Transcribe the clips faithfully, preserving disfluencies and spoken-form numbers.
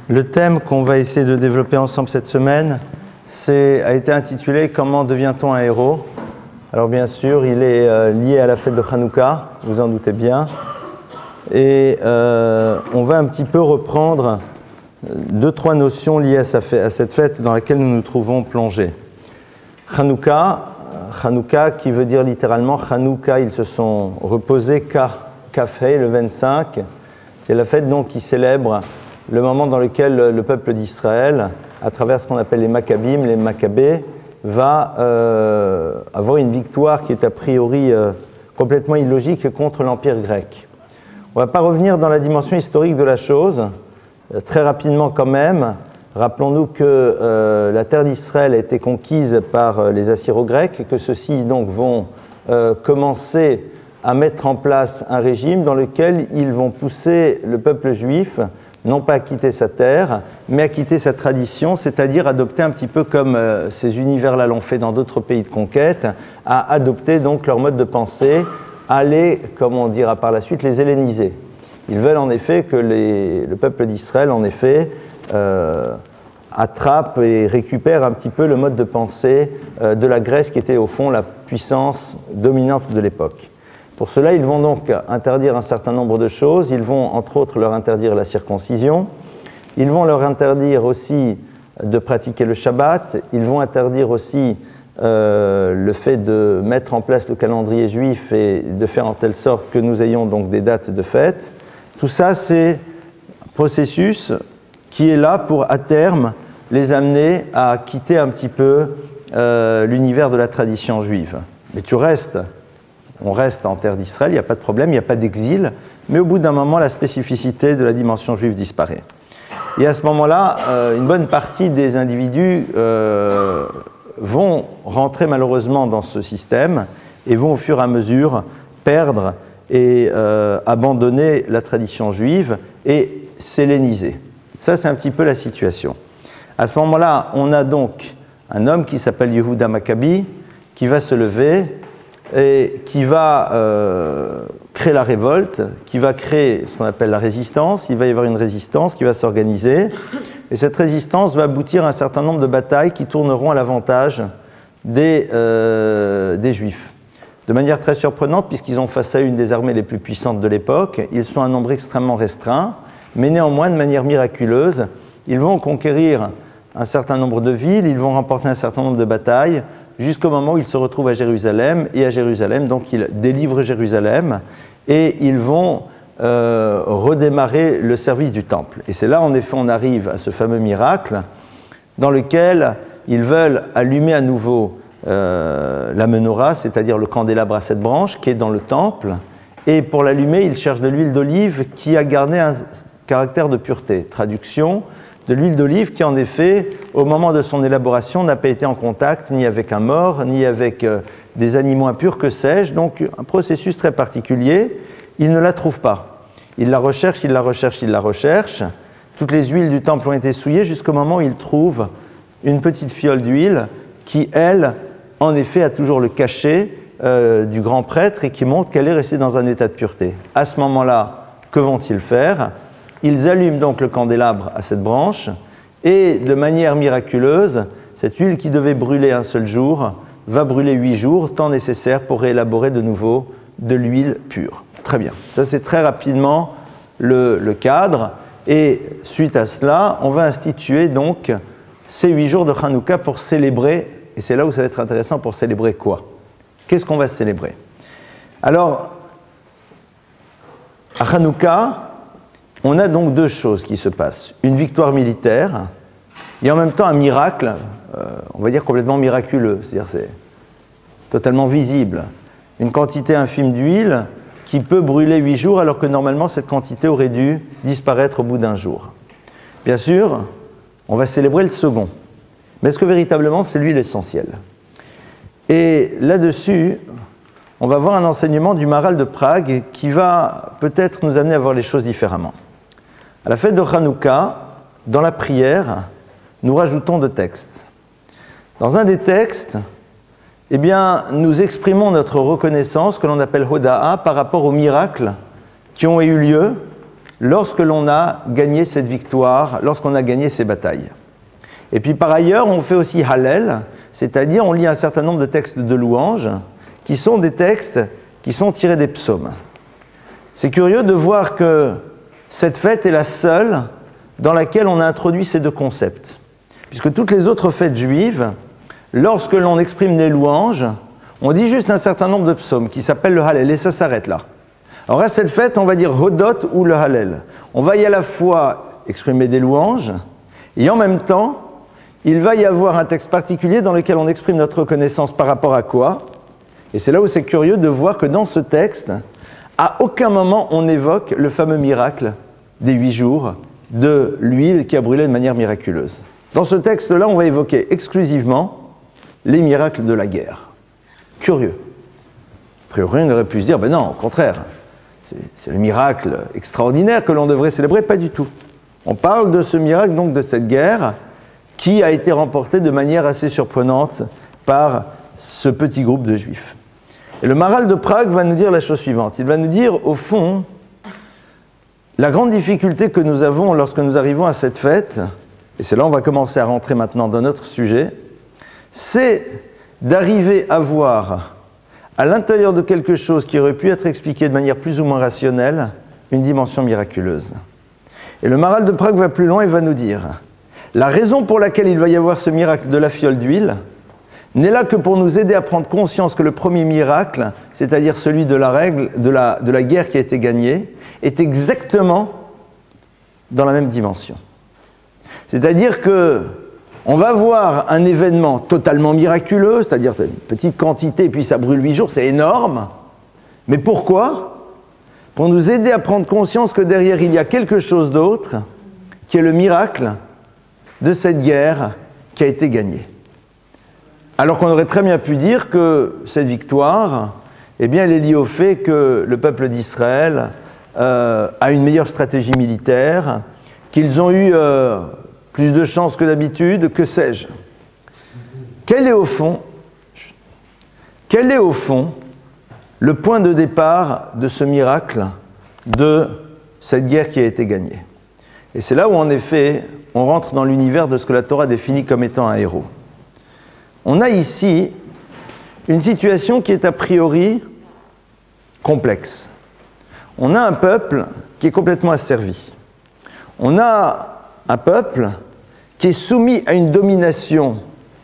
Le thème qu'on va essayer de développer ensemble cette semaine a été intitulé « Comment devient-on un héros ?» Alors bien sûr, il est euh, lié à la fête de Hanouka, vous en doutez bien. Et euh, on va un petit peu reprendre deux, trois notions liées à, sa fête, à cette fête dans laquelle nous nous trouvons plongés. Hanouka, Hanouka qui veut dire littéralement Hanouka, ils se sont reposés, Kafhei, le vingt-cinq. C'est la fête donc qui célèbre le moment dans lequel le peuple d'Israël, à travers ce qu'on appelle les Maccabim, les Maccabées, va euh, avoir une victoire qui est a priori euh, complètement illogique contre l'Empire grec. On ne va pas revenir dans la dimension historique de la chose, euh, très rapidement quand même. Rappelons-nous que euh, la terre d'Israël a été conquise par euh, les Assyro-Grecs et que ceux-ci donc vont euh, commencer à mettre en place un régime dans lequel ils vont pousser le peuple juif non pas à quitter sa terre, mais à quitter sa tradition, c'est-à-dire adopter un petit peu comme euh, ces univers-là l'ont fait dans d'autres pays de conquête, à adopter donc leur mode de pensée, à les, comme on dira par la suite, les helléniser. Ils veulent en effet que les, le peuple d'Israël, en effet, euh, attrape et récupère un petit peu le mode de pensée euh, de la Grèce qui était au fond la puissance dominante de l'époque. Pour cela, ils vont donc interdire un certain nombre de choses. Ils vont, entre autres, leur interdire la circoncision. Ils vont leur interdire aussi de pratiquer le Shabbat. Ils vont interdire aussi euh, le fait de mettre en place le calendrier juif et de faire en telle sorte que nous ayons donc des dates de fête. Tout ça, c'est un processus qui est là pour, à terme, les amener à quitter un petit peu euh, l'univers de la tradition juive. Mais tu restes... On reste en terre d'Israël, il n'y a pas de problème, il n'y a pas d'exil, mais au bout d'un moment, la spécificité de la dimension juive disparaît. Et à ce moment-là, euh, une bonne partie des individus euh, vont rentrer malheureusement dans ce système et vont au fur et à mesure perdre et euh, abandonner la tradition juive et s'helléniser. Ça, c'est un petit peu la situation. À ce moment-là, on a donc un homme qui s'appelle Yehuda Maccabi qui va se lever et qui va euh, créer la révolte, qui va créer ce qu'on appelle la résistance. Il va y avoir une résistance qui va s'organiser, et cette résistance va aboutir à un certain nombre de batailles qui tourneront à l'avantage des, euh, des Juifs. De manière très surprenante, puisqu'ils ont face à eux une des armées les plus puissantes de l'époque, ils sont un nombre extrêmement restreint, mais néanmoins, de manière miraculeuse, ils vont conquérir un certain nombre de villes, ils vont remporter un certain nombre de batailles, jusqu'au moment où ils se retrouvent à Jérusalem, et à Jérusalem, donc ils délivrent Jérusalem, et ils vont euh, redémarrer le service du temple. Et c'est là, en effet, on arrive à ce fameux miracle, dans lequel ils veulent allumer à nouveau euh, la menorah, c'est-à-dire le candélabre à sept branches, qui est dans le temple, et pour l'allumer, ils cherchent de l'huile d'olive qui a gardé un caractère de pureté. Traduction, de l'huile d'olive qui, en effet, au moment de son élaboration, n'a pas été en contact ni avec un mort, ni avec euh, des animaux impurs, que sais-je. Donc, un processus très particulier. Il ne la trouve pas. Il la recherche, il la recherche, il la recherche. Toutes les huiles du temple ont été souillées jusqu'au moment où il trouve une petite fiole d'huile qui, elle, en effet, a toujours le cachet euh, du grand prêtre et qui montre qu'elle est restée dans un état de pureté. À ce moment-là, que vont-ils faire ? Ils allument donc le candélabre à cette branche et, de manière miraculeuse, cette huile qui devait brûler un seul jour va brûler huit jours, temps nécessaire pour réélaborer de nouveau de l'huile pure. Très bien. Ça, c'est très rapidement le, le cadre. Et suite à cela, on va instituer donc ces huit jours de Hanouka pour célébrer, et c'est là où ça va être intéressant, pour célébrer quoi ? Qu'est-ce qu'on va célébrer ? Alors, à Hanouka, on a donc deux choses qui se passent. Une victoire militaire et en même temps un miracle, euh, on va dire complètement miraculeux, c'est-à-dire c'est totalement visible. Une quantité infime d'huile qui peut brûler huit jours alors que normalement cette quantité aurait dû disparaître au bout d'un jour. Bien sûr, on va célébrer le second. Mais est-ce que véritablement c'est l'huile essentielle ? Et là-dessus, on va voir un enseignement du Maharal de Prague qui va peut-être nous amener à voir les choses différemment. À la fête de Hanouka, dans la prière, nous rajoutons deux textes. Dans un des textes, eh bien, nous exprimons notre reconnaissance, que l'on appelle Hoda'a, par rapport aux miracles qui ont eu lieu lorsque l'on a gagné cette victoire, lorsqu'on a gagné ces batailles. Et puis par ailleurs, on fait aussi Hallel, c'est-à-dire on lit un certain nombre de textes de louanges qui sont des textes qui sont tirés des psaumes. C'est curieux de voir que cette fête est la seule dans laquelle on a introduit ces deux concepts. Puisque toutes les autres fêtes juives, lorsque l'on exprime les louanges, on dit juste un certain nombre de psaumes qui s'appellent le Hallel, et ça s'arrête là. Alors à cette fête, on va dire Hodot ou le Hallel. On va y à la fois exprimer des louanges, et en même temps, il va y avoir un texte particulier dans lequel on exprime notre reconnaissance par rapport à quoi? Et c'est là où c'est curieux de voir que dans ce texte, à aucun moment on évoque le fameux miracle des huit jours de l'huile qui a brûlé de manière miraculeuse. Dans ce texte-là, on va évoquer exclusivement les miracles de la guerre. Curieux. A priori, on aurait pu se dire, ben non, au contraire, c'est le miracle extraordinaire que l'on devrait célébrer, pas du tout. On parle de ce miracle, donc de cette guerre, qui a été remportée de manière assez surprenante par ce petit groupe de Juifs. Et le Maharal de Prague va nous dire la chose suivante. Il va nous dire, au fond, la grande difficulté que nous avons lorsque nous arrivons à cette fête, et c'est là où on va commencer à rentrer maintenant dans notre sujet, c'est d'arriver à voir, à l'intérieur de quelque chose qui aurait pu être expliqué de manière plus ou moins rationnelle, une dimension miraculeuse. Et le Maharal de Prague va plus loin et va nous dire, la raison pour laquelle il va y avoir ce miracle de la fiole d'huile n'est là que pour nous aider à prendre conscience que le premier miracle, c'est-à-dire celui de la règle, de la, de la guerre qui a été gagnée, est exactement dans la même dimension. C'est-à-dire que on va voir un événement totalement miraculeux, c'est-à-dire une petite quantité et puis ça brûle huit jours, c'est énorme. Mais pourquoi? Pour nous aider à prendre conscience que derrière il y a quelque chose d'autre, qui est le miracle de cette guerre qui a été gagnée. Alors qu'on aurait très bien pu dire que cette victoire, eh bien, elle est liée au fait que le peuple d'Israël euh, a une meilleure stratégie militaire, qu'ils ont eu euh, plus de chances que d'habitude, que sais-je. Quel est au fond, quel est au fond le point de départ de ce miracle de cette guerre qui a été gagnée? Et c'est là où, en effet, on rentre dans l'univers de ce que la Torah définit comme étant un héros. On a ici une situation qui est a priori complexe. On a un peuple qui est complètement asservi. On a un peuple qui est soumis à une domination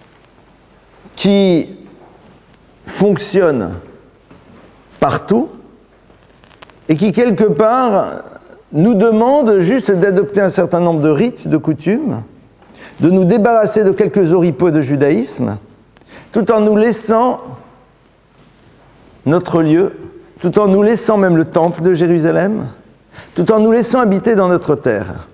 qui fonctionne partout et qui, quelque part, nous demande juste d'adopter un certain nombre de rites, de coutumes, de nous débarrasser de quelques oripeaux de judaïsme, tout en nous laissant notre lieu, tout en nous laissant même le temple de Jérusalem, tout en nous laissant habiter dans notre terre.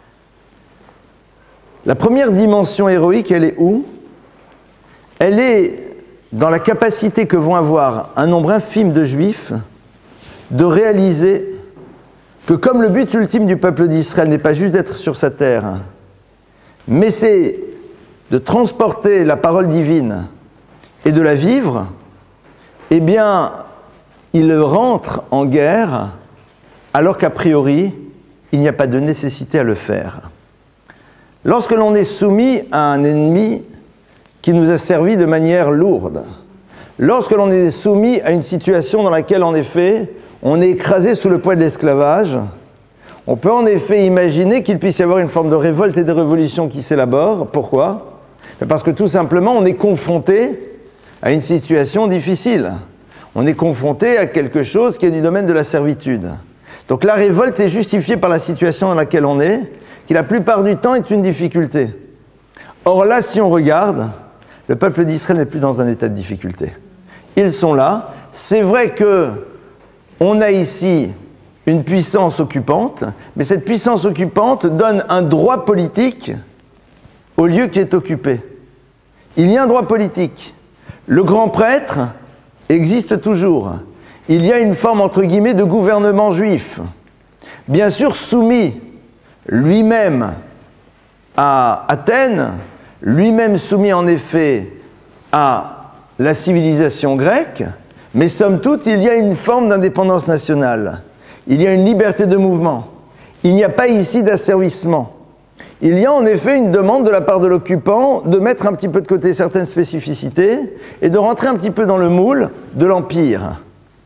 La première dimension héroïque, elle est où? Elle est dans la capacité que vont avoir un nombre infime de Juifs de réaliser que comme le but ultime du peuple d'Israël n'est pas juste d'être sur sa terre, mais c'est de transporter la parole divine et de la vivre, eh bien, il rentre en guerre alors qu'a priori, il n'y a pas de nécessité à le faire. Lorsque l'on est soumis à un ennemi qui nous a servi de manière lourde, lorsque l'on est soumis à une situation dans laquelle, en effet, on est écrasé sous le poids de l'esclavage, on peut en effet imaginer qu'il puisse y avoir une forme de révolte et de révolution qui s'élabore. Pourquoi? Parce que tout simplement, on est confronté à une situation difficile. On est confronté à quelque chose qui est du domaine de la servitude. Donc la révolte est justifiée par la situation dans laquelle on est, qui la plupart du temps est une difficulté. Or là, si on regarde, le peuple d'Israël n'est plus dans un état de difficulté. Ils sont là. C'est vrai qu'on a ici une puissance occupante, mais cette puissance occupante donne un droit politique au lieu qui est occupé. Il y a un droit politique. Le grand prêtre existe toujours. Il y a une forme, entre guillemets, de gouvernement juif. Bien sûr, soumis lui-même à Athènes, lui-même soumis en effet à la civilisation grecque, mais somme toute, il y a une forme d'indépendance nationale. Il y a une liberté de mouvement. il n'y a pas ici d'asservissement. Il y a en effet une demande de la part de l'occupant de mettre un petit peu de côté certaines spécificités et de rentrer un petit peu dans le moule de l'Empire.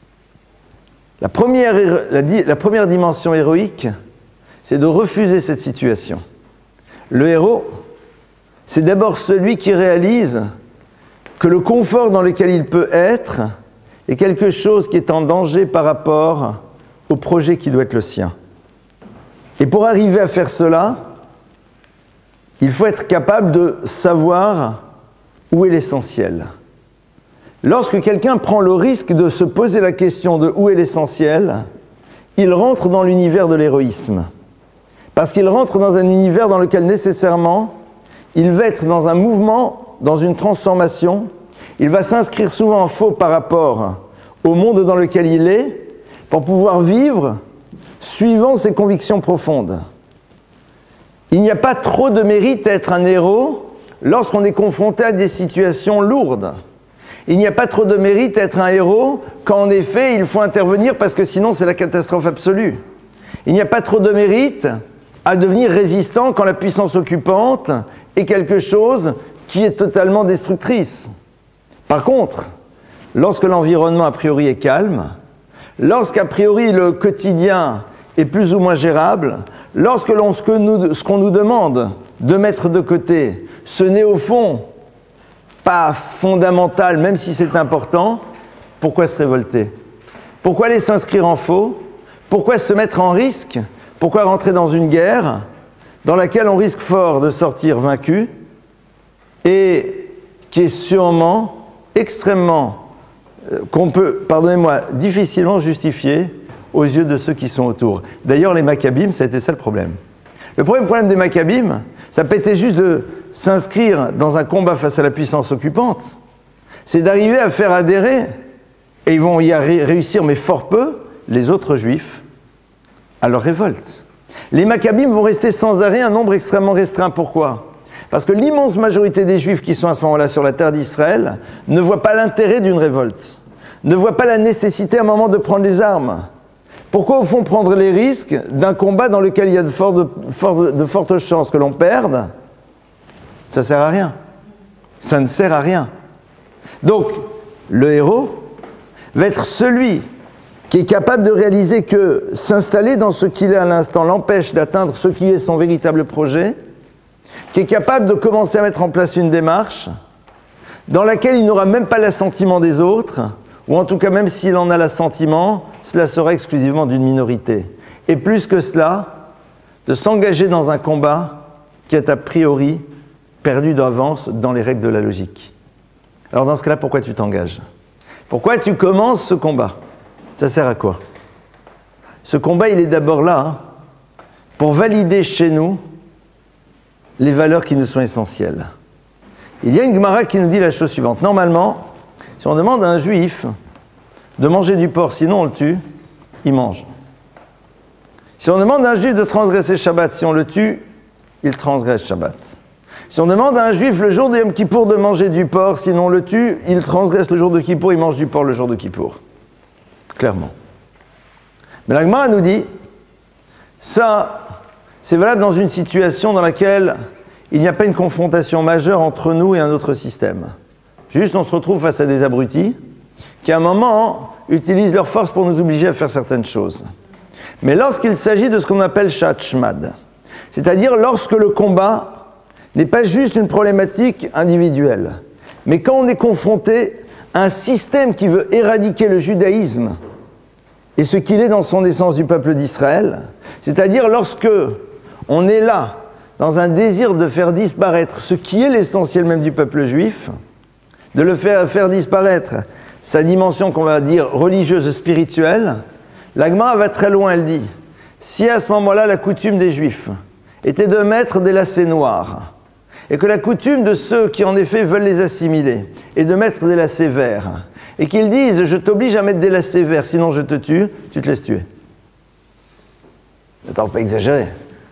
La première, la, la première dimension héroïque, c'est de refuser cette situation. Le héros, c'est d'abord celui qui réalise que le confort dans lequel il peut être est quelque chose qui est en danger par rapport au projet qui doit être le sien. Et pour arriver à faire cela, il faut être capable de savoir où est l'essentiel. Lorsque quelqu'un prend le risque de se poser la question de où est l'essentiel, il rentre dans l'univers de l'héroïsme. Parce qu'il rentre dans un univers dans lequel nécessairement, il va être dans un mouvement, dans une transformation, il va s'inscrire souvent en faux par rapport au monde dans lequel il est, pour pouvoir vivre suivant ses convictions profondes. Il n'y a pas trop de mérite à être un héros lorsqu'on est confronté à des situations lourdes. Il n'y a pas trop de mérite à être un héros quand en effet il faut intervenir parce que sinon c'est la catastrophe absolue. Il n'y a pas trop de mérite à devenir résistant quand la puissance occupante est quelque chose qui est totalement destructrice. Par contre, lorsque l'environnement a priori est calme, lorsqu'a priori le quotidien est plus ou moins gérable, lorsque l'on, ce, que nous, ce qu'on nous demande de mettre de côté, ce n'est au fond pas fondamental, même si c'est important, pourquoi se révolter? Pourquoi aller s'inscrire en faux? Pourquoi se mettre en risque? Pourquoi rentrer dans une guerre dans laquelle on risque fort de sortir vaincu et qui est sûrement extrêmement, euh, qu'on peut, pardonnez-moi, difficilement justifier aux yeux de ceux qui sont autour. D'ailleurs, les Maccabim, ça a été ça le problème. Le premier problème des Maccabim, ça n'a pas été juste de s'inscrire dans un combat face à la puissance occupante, c'est d'arriver à faire adhérer, et ils vont y réussir, mais fort peu, les autres juifs à leur révolte. Les Maccabim vont rester sans arrêt un nombre extrêmement restreint. Pourquoi? Parce que l'immense majorité des juifs qui sont à ce moment-là sur la terre d'Israël ne voient pas l'intérêt d'une révolte, ne voient pas la nécessité à un moment de prendre les armes. Pourquoi au fond prendre les risques d'un combat dans lequel il y a de, fort de, fort de fortes chances que l'on perde? Ça ne sert à rien. Ça ne sert à rien. Donc, le héros va être celui qui est capable de réaliser que s'installer dans ce qu'il est à l'instant l'empêche d'atteindre ce qui est son véritable projet, qui est capable de commencer à mettre en place une démarche dans laquelle il n'aura même pas l'assentiment des autres, ou en tout cas même s'il en a l'assentiment, cela sera exclusivement d'une minorité. Et plus que cela, de s'engager dans un combat qui est a priori perdu d'avance dans les règles de la logique. Alors dans ce cas-là, pourquoi tu t'engages? Pourquoi tu commences ce combat? Ça sert à quoi? Ce combat, il est d'abord là hein, pour valider chez nous les valeurs qui nous sont essentielles. Il y a une Gemara qui nous dit la chose suivante. Normalement, si on demande à un juif de manger du porc, sinon on le tue, il mange. Si on demande à un juif de transgresser Shabbat, si on le tue, il transgresse Shabbat. Si on demande à un juif le jour de Yom Kippour de manger du porc, sinon on le tue, il transgresse le jour de Kippour, il mange du porc le jour de Kippour. Clairement. Mais la Gemara nous dit, ça, c'est valable dans une situation dans laquelle il n'y a pas une confrontation majeure entre nous et un autre système. Juste, on se retrouve face à des abrutis qui, à un moment, utilisent leur force pour nous obliger à faire certaines choses. Mais lorsqu'il s'agit de ce qu'on appelle Shat Shmad, c'est-à-dire lorsque le combat n'est pas juste une problématique individuelle, mais quand on est confronté à un système qui veut éradiquer le judaïsme et ce qu'il est dans son essence du peuple d'Israël, c'est-à-dire lorsque on est là, dans un désir de faire disparaître ce qui est l'essentiel même du peuple juif, de le faire, faire disparaître sa dimension qu'on va dire religieuse, spirituelle, la Gemara va très loin, elle dit, si à ce moment-là la coutume des Juifs était de mettre des lacets noirs, et que la coutume de ceux qui en effet veulent les assimiler est de mettre des lacets verts, et qu'ils disent je t'oblige à mettre des lacets verts, sinon je te tue, tu te laisses tuer. Attends, pas exagérer.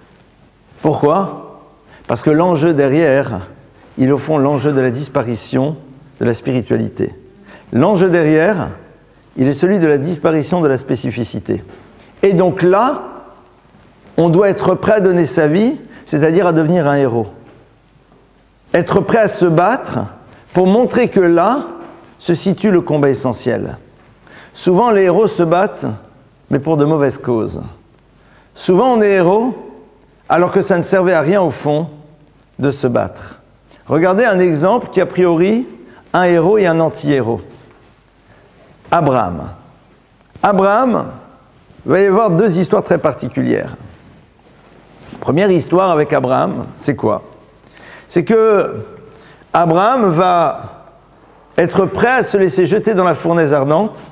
Pourquoi? Parce que l'enjeu derrière, il est au fond l'enjeu de la disparition de la spiritualité. L'enjeu derrière, il est celui de la disparition de la spécificité. Et donc là, on doit être prêt à donner sa vie, c'est-à-dire à devenir un héros. Être prêt à se battre pour montrer que là se situe le combat essentiel. Souvent, les héros se battent, mais pour de mauvaises causes. Souvent, on est héros, alors que ça ne servait à rien au fond de se battre. Regardez un exemple qui, a priori, un héros et un anti-héros. Abraham. Abraham, il va y avoir deux histoires très particulières. Première histoire avec Abraham, c'est quoi? C'est que Abraham va être prêt à se laisser jeter dans la fournaise ardente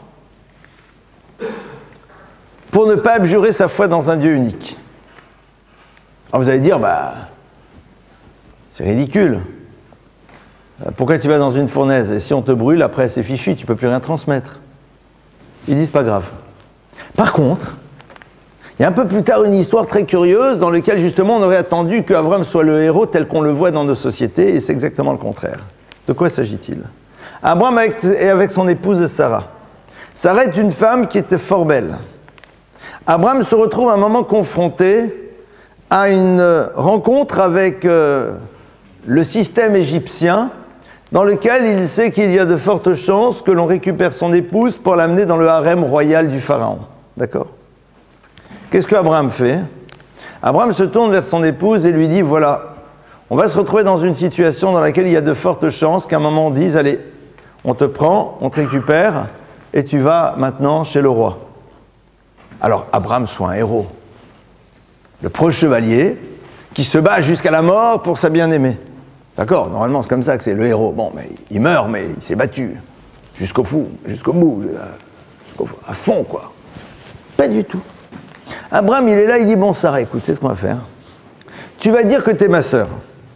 pour ne pas abjurer sa foi dans un Dieu unique. Alors vous allez dire, bah, c'est ridicule. Pourquoi tu vas dans une fournaise? Et si on te brûle, après c'est fichu, tu ne peux plus rien transmettre. Ils disent, pas grave. Par contre, il y a un peu plus tard une histoire très curieuse dans laquelle justement on aurait attendu qu'Abraham soit le héros tel qu'on le voit dans nos sociétés, et c'est exactement le contraire. De quoi s'agit-il? Abraham est avec son épouse Sarah. Sarah est une femme qui était fort belle. Abraham se retrouve à un moment confronté à une rencontre avec euh, le système égyptien, dans lequel il sait qu'il y a de fortes chances que l'on récupère son épouse pour l'amener dans le harem royal du pharaon. D'accord? Qu'est-ce qu'Abraham fait? Abraham se tourne vers son épouse et lui dit, voilà, on va se retrouver dans une situation dans laquelle il y a de fortes chances qu'à un moment on dise, allez, on te prend, on te récupère, et tu vas maintenant chez le roi. Alors Abraham soit un héros, le proche chevalier, qui se bat jusqu'à la mort pour sa bien-aimée. D'accord, normalement c'est comme ça que c'est le héros. Bon, mais il meurt, mais il s'est battu. Jusqu'au fou, jusqu'au bout, jusqu'au, à fond, quoi. Pas du tout. Abraham, il est là, il dit, bon, Sarah, écoute, c'est ce qu'on va faire. Tu vas dire que tu es ma sœur.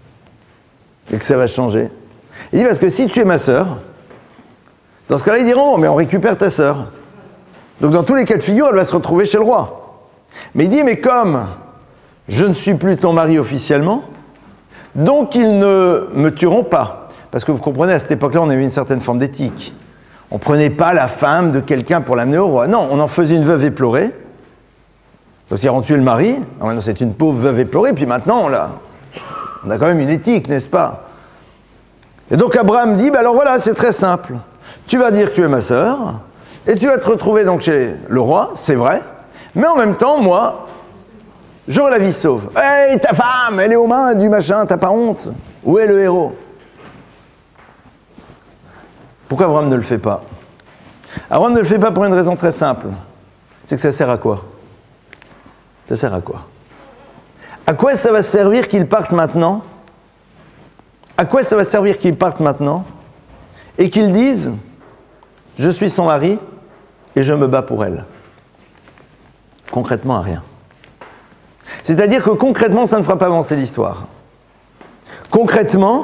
Et que ça va changer. Il dit, parce que si tu es ma sœur, dans ce cas-là, ils diront, mais on récupère ta sœur. Donc dans tous les cas de figure, elle va se retrouver chez le roi. Mais il dit, mais comme je ne suis plus ton mari officiellement, donc ils ne me tueront pas. Parce que vous comprenez, à cette époque-là, on avait une certaine forme d'éthique. On ne prenait pas la femme de quelqu'un pour l'amener au roi. Non, on en faisait une veuve éplorée. Donc ils ont tué le mari. Alors, c'est une pauvre veuve éplorée. Puis maintenant, on a, on a quand même une éthique, n'est-ce pas? Et donc Abraham dit, bah alors voilà, c'est très simple. Tu vas dire que tu es ma sœur, et tu vas te retrouver donc chez le roi, c'est vrai. Mais en même temps, moi, j'aurai la vie sauve. Hey, ta femme, elle est aux mains du machin, t'as pas honte? Où est le héros? Pourquoi Abraham ne le fait pas? Abraham ne le fait pas pour une raison très simple. C'est que ça sert à quoi? Ça sert à quoi? À quoi ça va servir qu'il parte maintenant? À quoi ça va servir qu'il parte maintenant? Et qu'il dise, je suis son mari et je me bats pour elle. Concrètement, à rien. C'est-à-dire que concrètement, ça ne fera pas avancer l'histoire. Concrètement,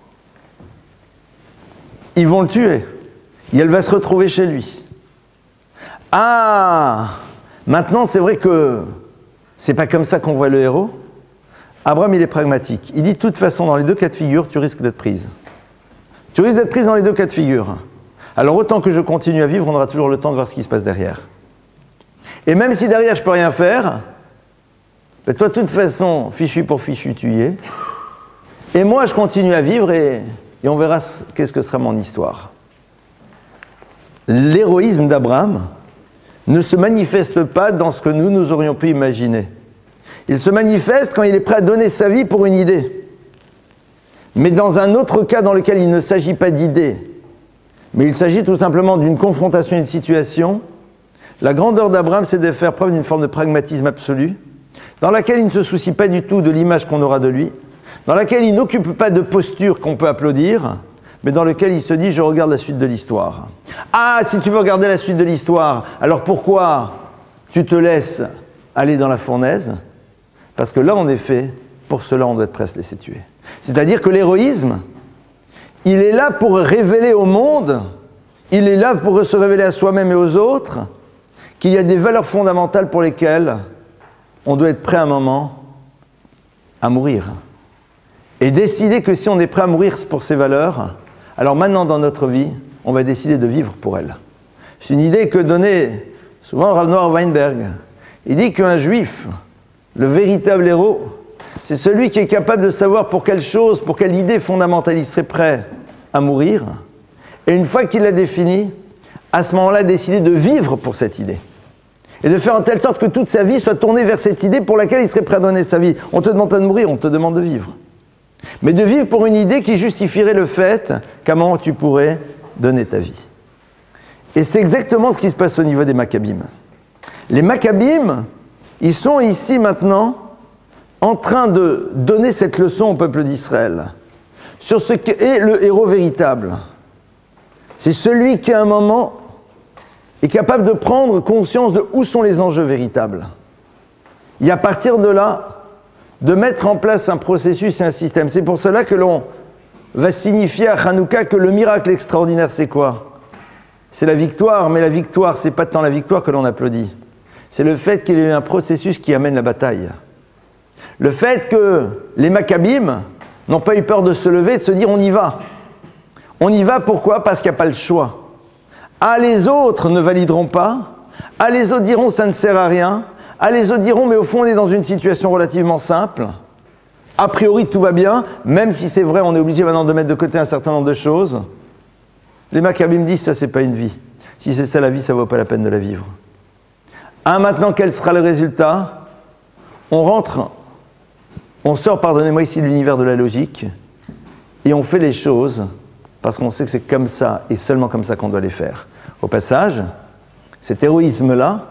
ils vont le tuer. Et elle va se retrouver chez lui. Ah, maintenant, c'est vrai que c'est pas comme ça qu'on voit le héros. Abraham, il est pragmatique. Il dit, de toute façon, dans les deux cas de figure, tu risques d'être prise. Tu risques d'être prise dans les deux cas de figure. Alors, autant que je continue à vivre, on aura toujours le temps de voir ce qui se passe derrière. Et même si derrière, je peux rien faire, ben toi, de toute façon, fichu pour fichu, tu y es. Et moi, je continue à vivre et, et on verra qu'est-ce que sera mon histoire. L'héroïsme d'Abraham ne se manifeste pas dans ce que nous, nous aurions pu imaginer. Il se manifeste quand il est prêt à donner sa vie pour une idée. Mais dans un autre cas dans lequel il ne s'agit pas d'idée, mais il s'agit tout simplement d'une confrontation, d'une situation, la grandeur d'Abraham, c'est de faire preuve d'une forme de pragmatisme absolu, dans laquelle il ne se soucie pas du tout de l'image qu'on aura de lui, dans laquelle il n'occupe pas de posture qu'on peut applaudir, mais dans lequel il se dit, je regarde la suite de l'histoire. Ah, si tu veux regarder la suite de l'histoire, alors pourquoi tu te laisses aller dans la fournaise? Parce que là, en effet, pour cela, on doit être prêt à se laisser tuer. C'est-à-dire que l'héroïsme, il est là pour révéler au monde, il est là pour se révéler à soi-même et aux autres, qu'il y a des valeurs fondamentales pour lesquelles on doit être prêt à un moment à mourir. Et décider que si on est prêt à mourir pour ces valeurs, alors maintenant dans notre vie, on va décider de vivre pour elles. C'est une idée que donnait souvent Rav Noah Weinberg. Il dit qu'un juif Le véritable héros, c'est celui qui est capable de savoir pour quelle chose, pour quelle idée fondamentale il serait prêt à mourir. Et une fois qu'il l'a défini, à ce moment-là, décider de vivre pour cette idée. Et de faire en telle sorte que toute sa vie soit tournée vers cette idée pour laquelle il serait prêt à donner sa vie. On ne te demande pas de mourir, on te demande de vivre. Mais de vivre pour une idée qui justifierait le fait qu'à un moment tu pourrais donner ta vie. Et c'est exactement ce qui se passe au niveau des Maccabim. Les Maccabim, ils sont ici maintenant en train de donner cette leçon au peuple d'Israël sur ce qu'est le héros véritable. C'est celui qui, à un moment, est capable de prendre conscience de où sont les enjeux véritables. Et à partir de là, de mettre en place un processus et un système. C'est pour cela que l'on va signifier à Hanouka que le miracle extraordinaire, c'est quoi? C'est la victoire, mais la victoire, c'est pas tant la victoire que l'on applaudit. C'est le fait qu'il y ait eu un processus qui amène la bataille. Le fait que les Maccabim n'ont pas eu peur de se lever et de se dire on y va. On y va pourquoi? Parce qu'il n'y a pas le choix. Ah, les autres ne valideront pas. Ah, les autres diront ça ne sert à rien. Ah, les autres diront mais au fond on est dans une situation relativement simple. A priori tout va bien, même si c'est vrai on est obligé maintenant de mettre de côté un certain nombre de choses. Les Maccabim disent ça c'est pas une vie. Si c'est ça la vie, ça ne vaut pas la peine de la vivre. Ah, maintenant quel sera le résultat? On rentre, on sort, pardonnez-moi ici, de l'univers de la logique et on fait les choses parce qu'on sait que c'est comme ça et seulement comme ça qu'on doit les faire. Au passage, cet héroïsme-là,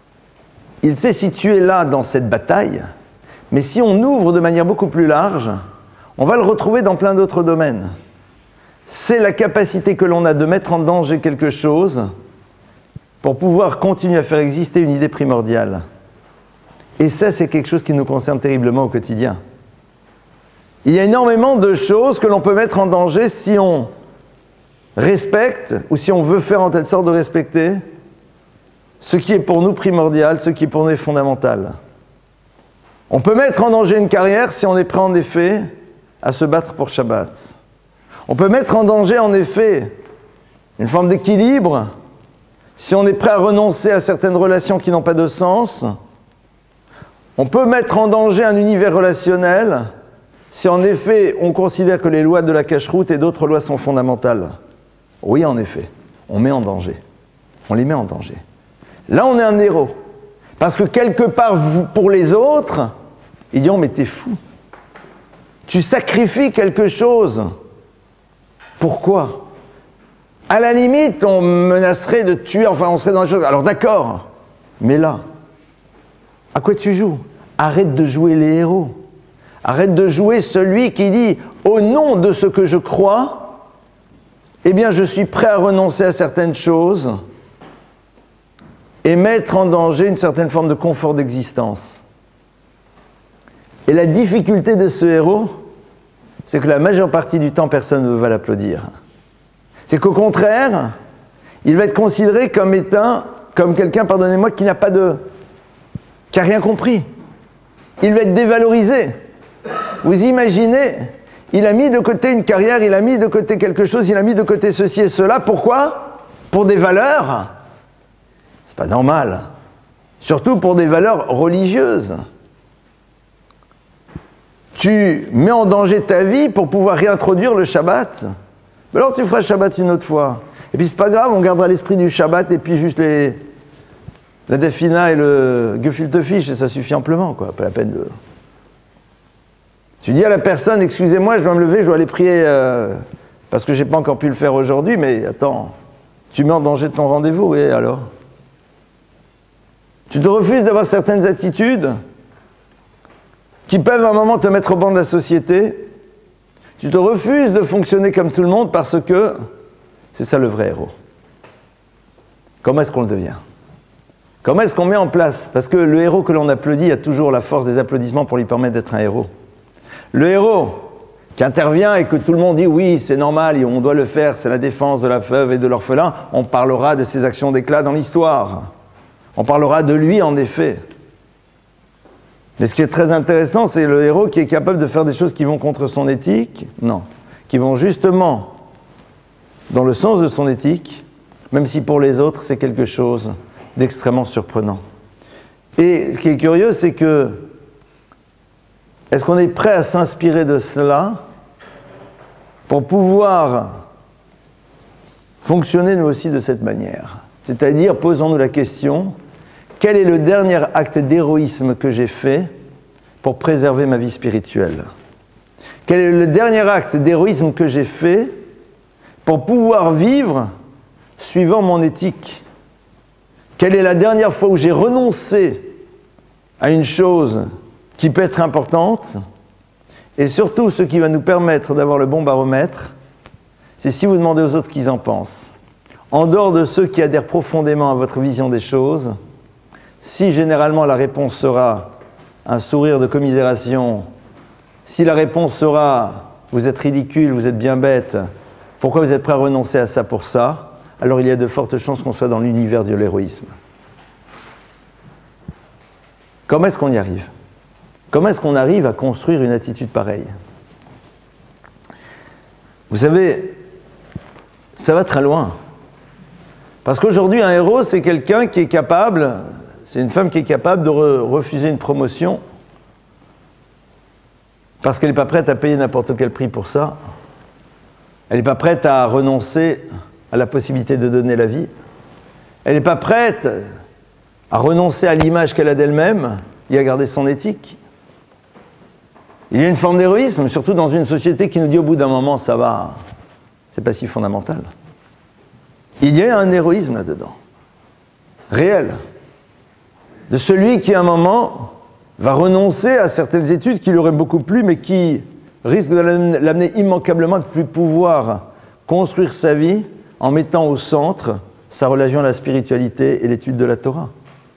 il s'est situé là dans cette bataille, mais si on ouvre de manière beaucoup plus large, on va le retrouver dans plein d'autres domaines. C'est la capacité que l'on a de mettre en danger quelque chose pour pouvoir continuer à faire exister une idée primordiale. Et ça, c'est quelque chose qui nous concerne terriblement au quotidien. Il y a énormément de choses que l'on peut mettre en danger si on respecte, ou si on veut faire en telle sorte de respecter, ce qui est pour nous primordial, ce qui est pour nous fondamental. On peut mettre en danger une carrière si on est prêt en effet à se battre pour Shabbat. On peut mettre en danger en effet une forme d'équilibre si on est prêt à renoncer à certaines relations qui n'ont pas de sens. On peut mettre en danger un univers relationnel si en effet on considère que les lois de la cache-route et d'autres lois sont fondamentales. Oui, en effet, on met en danger. On les met en danger. Là, on est un héros. Parce que quelque part, pour les autres, ils diront, mais t'es fou. Tu sacrifies quelque chose. Pourquoi? À la limite, on menacerait de tuer, enfin, on serait dans la chose. Alors d'accord, mais là, à quoi tu joues? Arrête de jouer les héros. Arrête de jouer celui qui dit, au nom de ce que je crois, eh bien, je suis prêt à renoncer à certaines choses et mettre en danger une certaine forme de confort d'existence. Et la difficulté de ce héros, c'est que la majeure partie du temps, personne ne va l'applaudir. C'est qu'au contraire, il va être considéré comme étant, comme quelqu'un, pardonnez-moi, qui n'a pas de... qui n'a rien compris. Il va être dévalorisé. Vous imaginez, il a mis de côté une carrière, il a mis de côté quelque chose, il a mis de côté ceci et cela. Pourquoi? Pour des valeurs? C'est pas normal. Surtout pour des valeurs religieuses. Tu mets en danger ta vie pour pouvoir réintroduire le Shabbat. Mais alors tu feras Shabbat une autre fois. Et puis c'est pas grave, on gardera l'esprit du Shabbat et puis juste les... la Defina et le gefilte fish et ça suffit amplement, quoi. Pas la peine de... Tu dis à la personne, excusez-moi, je dois me lever, je dois aller prier euh, parce que j'ai pas encore pu le faire aujourd'hui, mais attends, tu mets en danger ton rendez-vous, et alors? Tu te refuses d'avoir certaines attitudes qui peuvent à un moment te mettre au banc de la société. Tu te refuses de fonctionner comme tout le monde parce que c'est ça le vrai héros. Comment est-ce qu'on le devient? Comment est-ce qu'on met en place? Parce que le héros que l'on applaudit a toujours la force des applaudissements pour lui permettre d'être un héros. Le héros qui intervient et que tout le monde dit oui, c'est normal, on doit le faire, c'est la défense de la veuve et de l'orphelin, on parlera de ses actions d'éclat dans l'histoire. On parlera de lui en effet. Mais ce qui est très intéressant, c'est le héros qui est capable de faire des choses qui vont contre son éthique, non, qui vont justement dans le sens de son éthique, même si pour les autres c'est quelque chose d'extrêmement surprenant. Et ce qui est curieux, c'est que est-ce qu'on est prêt à s'inspirer de cela pour pouvoir fonctionner nous aussi de cette manière? C'est-à-dire, posons-nous la question, quel est le dernier acte d'héroïsme que j'ai fait pour préserver ma vie spirituelle? Quel est le dernier acte d'héroïsme que j'ai fait pour pouvoir vivre suivant mon éthique? Quelle est la dernière fois où j'ai renoncé à une chose qui peut être importante? Et surtout, ce qui va nous permettre d'avoir le bon baromètre, c'est si vous demandez aux autres ce qu'ils en pensent. En dehors de ceux qui adhèrent profondément à votre vision des choses, si généralement la réponse sera un sourire de commisération, si la réponse sera « vous êtes ridicule, vous êtes bien bête, pourquoi vous êtes prêt à renoncer à ça pour ça ?», alors il y a de fortes chances qu'on soit dans l'univers de l'héroïsme. Comment est-ce qu'on y arrive? Comment est-ce qu'on arrive à construire une attitude pareille? Vous savez, ça va très loin. Parce qu'aujourd'hui, un héros, c'est quelqu'un qui est capable, c'est une femme qui est capable de re- refuser une promotion parce qu'elle n'est pas prête à payer n'importe quel prix pour ça. Elle n'est pas prête à renoncer à la possibilité de donner la vie. Elle n'est pas prête à renoncer à l'image qu'elle a d'elle-même et à garder son éthique. Il y a une forme d'héroïsme, surtout dans une société qui nous dit au bout d'un moment, ça va, c'est pas si fondamental. Il y a un héroïsme là-dedans, réel, de celui qui à un moment va renoncer à certaines études qui lui auraient beaucoup plu, mais qui risquent de l'amener immanquablement à ne plus pouvoir construire sa vie en mettant au centre sa relation à la spiritualité et l'étude de la Torah.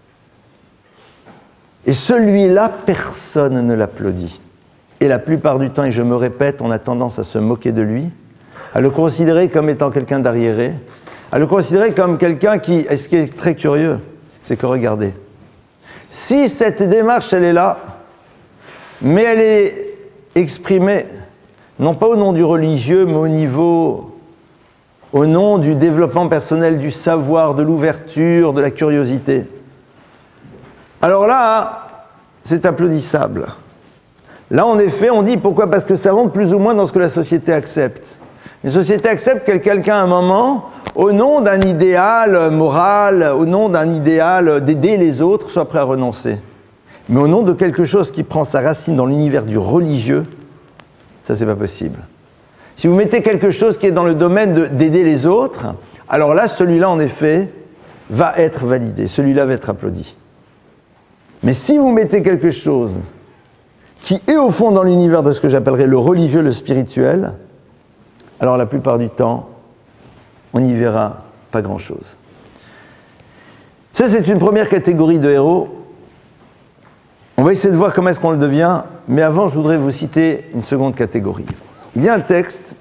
Et celui-là, personne ne l'applaudit. Et la plupart du temps, et je me répète, on a tendance à se moquer de lui, à le considérer comme étant quelqu'un d'arriéré, à le considérer comme quelqu'un qui... Et ce qui est très curieux, c'est que regardez, si cette démarche, elle est là, mais elle est exprimée, non pas au nom du religieux, mais au niveau, au nom du développement personnel, du savoir, de l'ouverture, de la curiosité. Alors là, c'est applaudissable. Là, en effet, on dit pourquoi? Parce que ça rentre plus ou moins dans ce que la société accepte. Une société accepte que quelqu'un, à un moment, au nom d'un idéal moral, au nom d'un idéal d'aider les autres, soit prêt à renoncer. Mais au nom de quelque chose qui prend sa racine dans l'univers du religieux, ça, c'est pas possible. Si vous mettez quelque chose qui est dans le domaine de, d'aider les autres, alors là, celui-là, en effet, va être validé. Celui-là va être applaudi. Mais si vous mettez quelque chose qui est au fond dans l'univers de ce que j'appellerais le religieux, le spirituel, alors la plupart du temps, on n'y verra pas grand-chose. Ça, c'est une première catégorie de héros. On va essayer de voir comment est-ce qu'on le devient, mais avant, je voudrais vous citer une seconde catégorie. Il y a un texte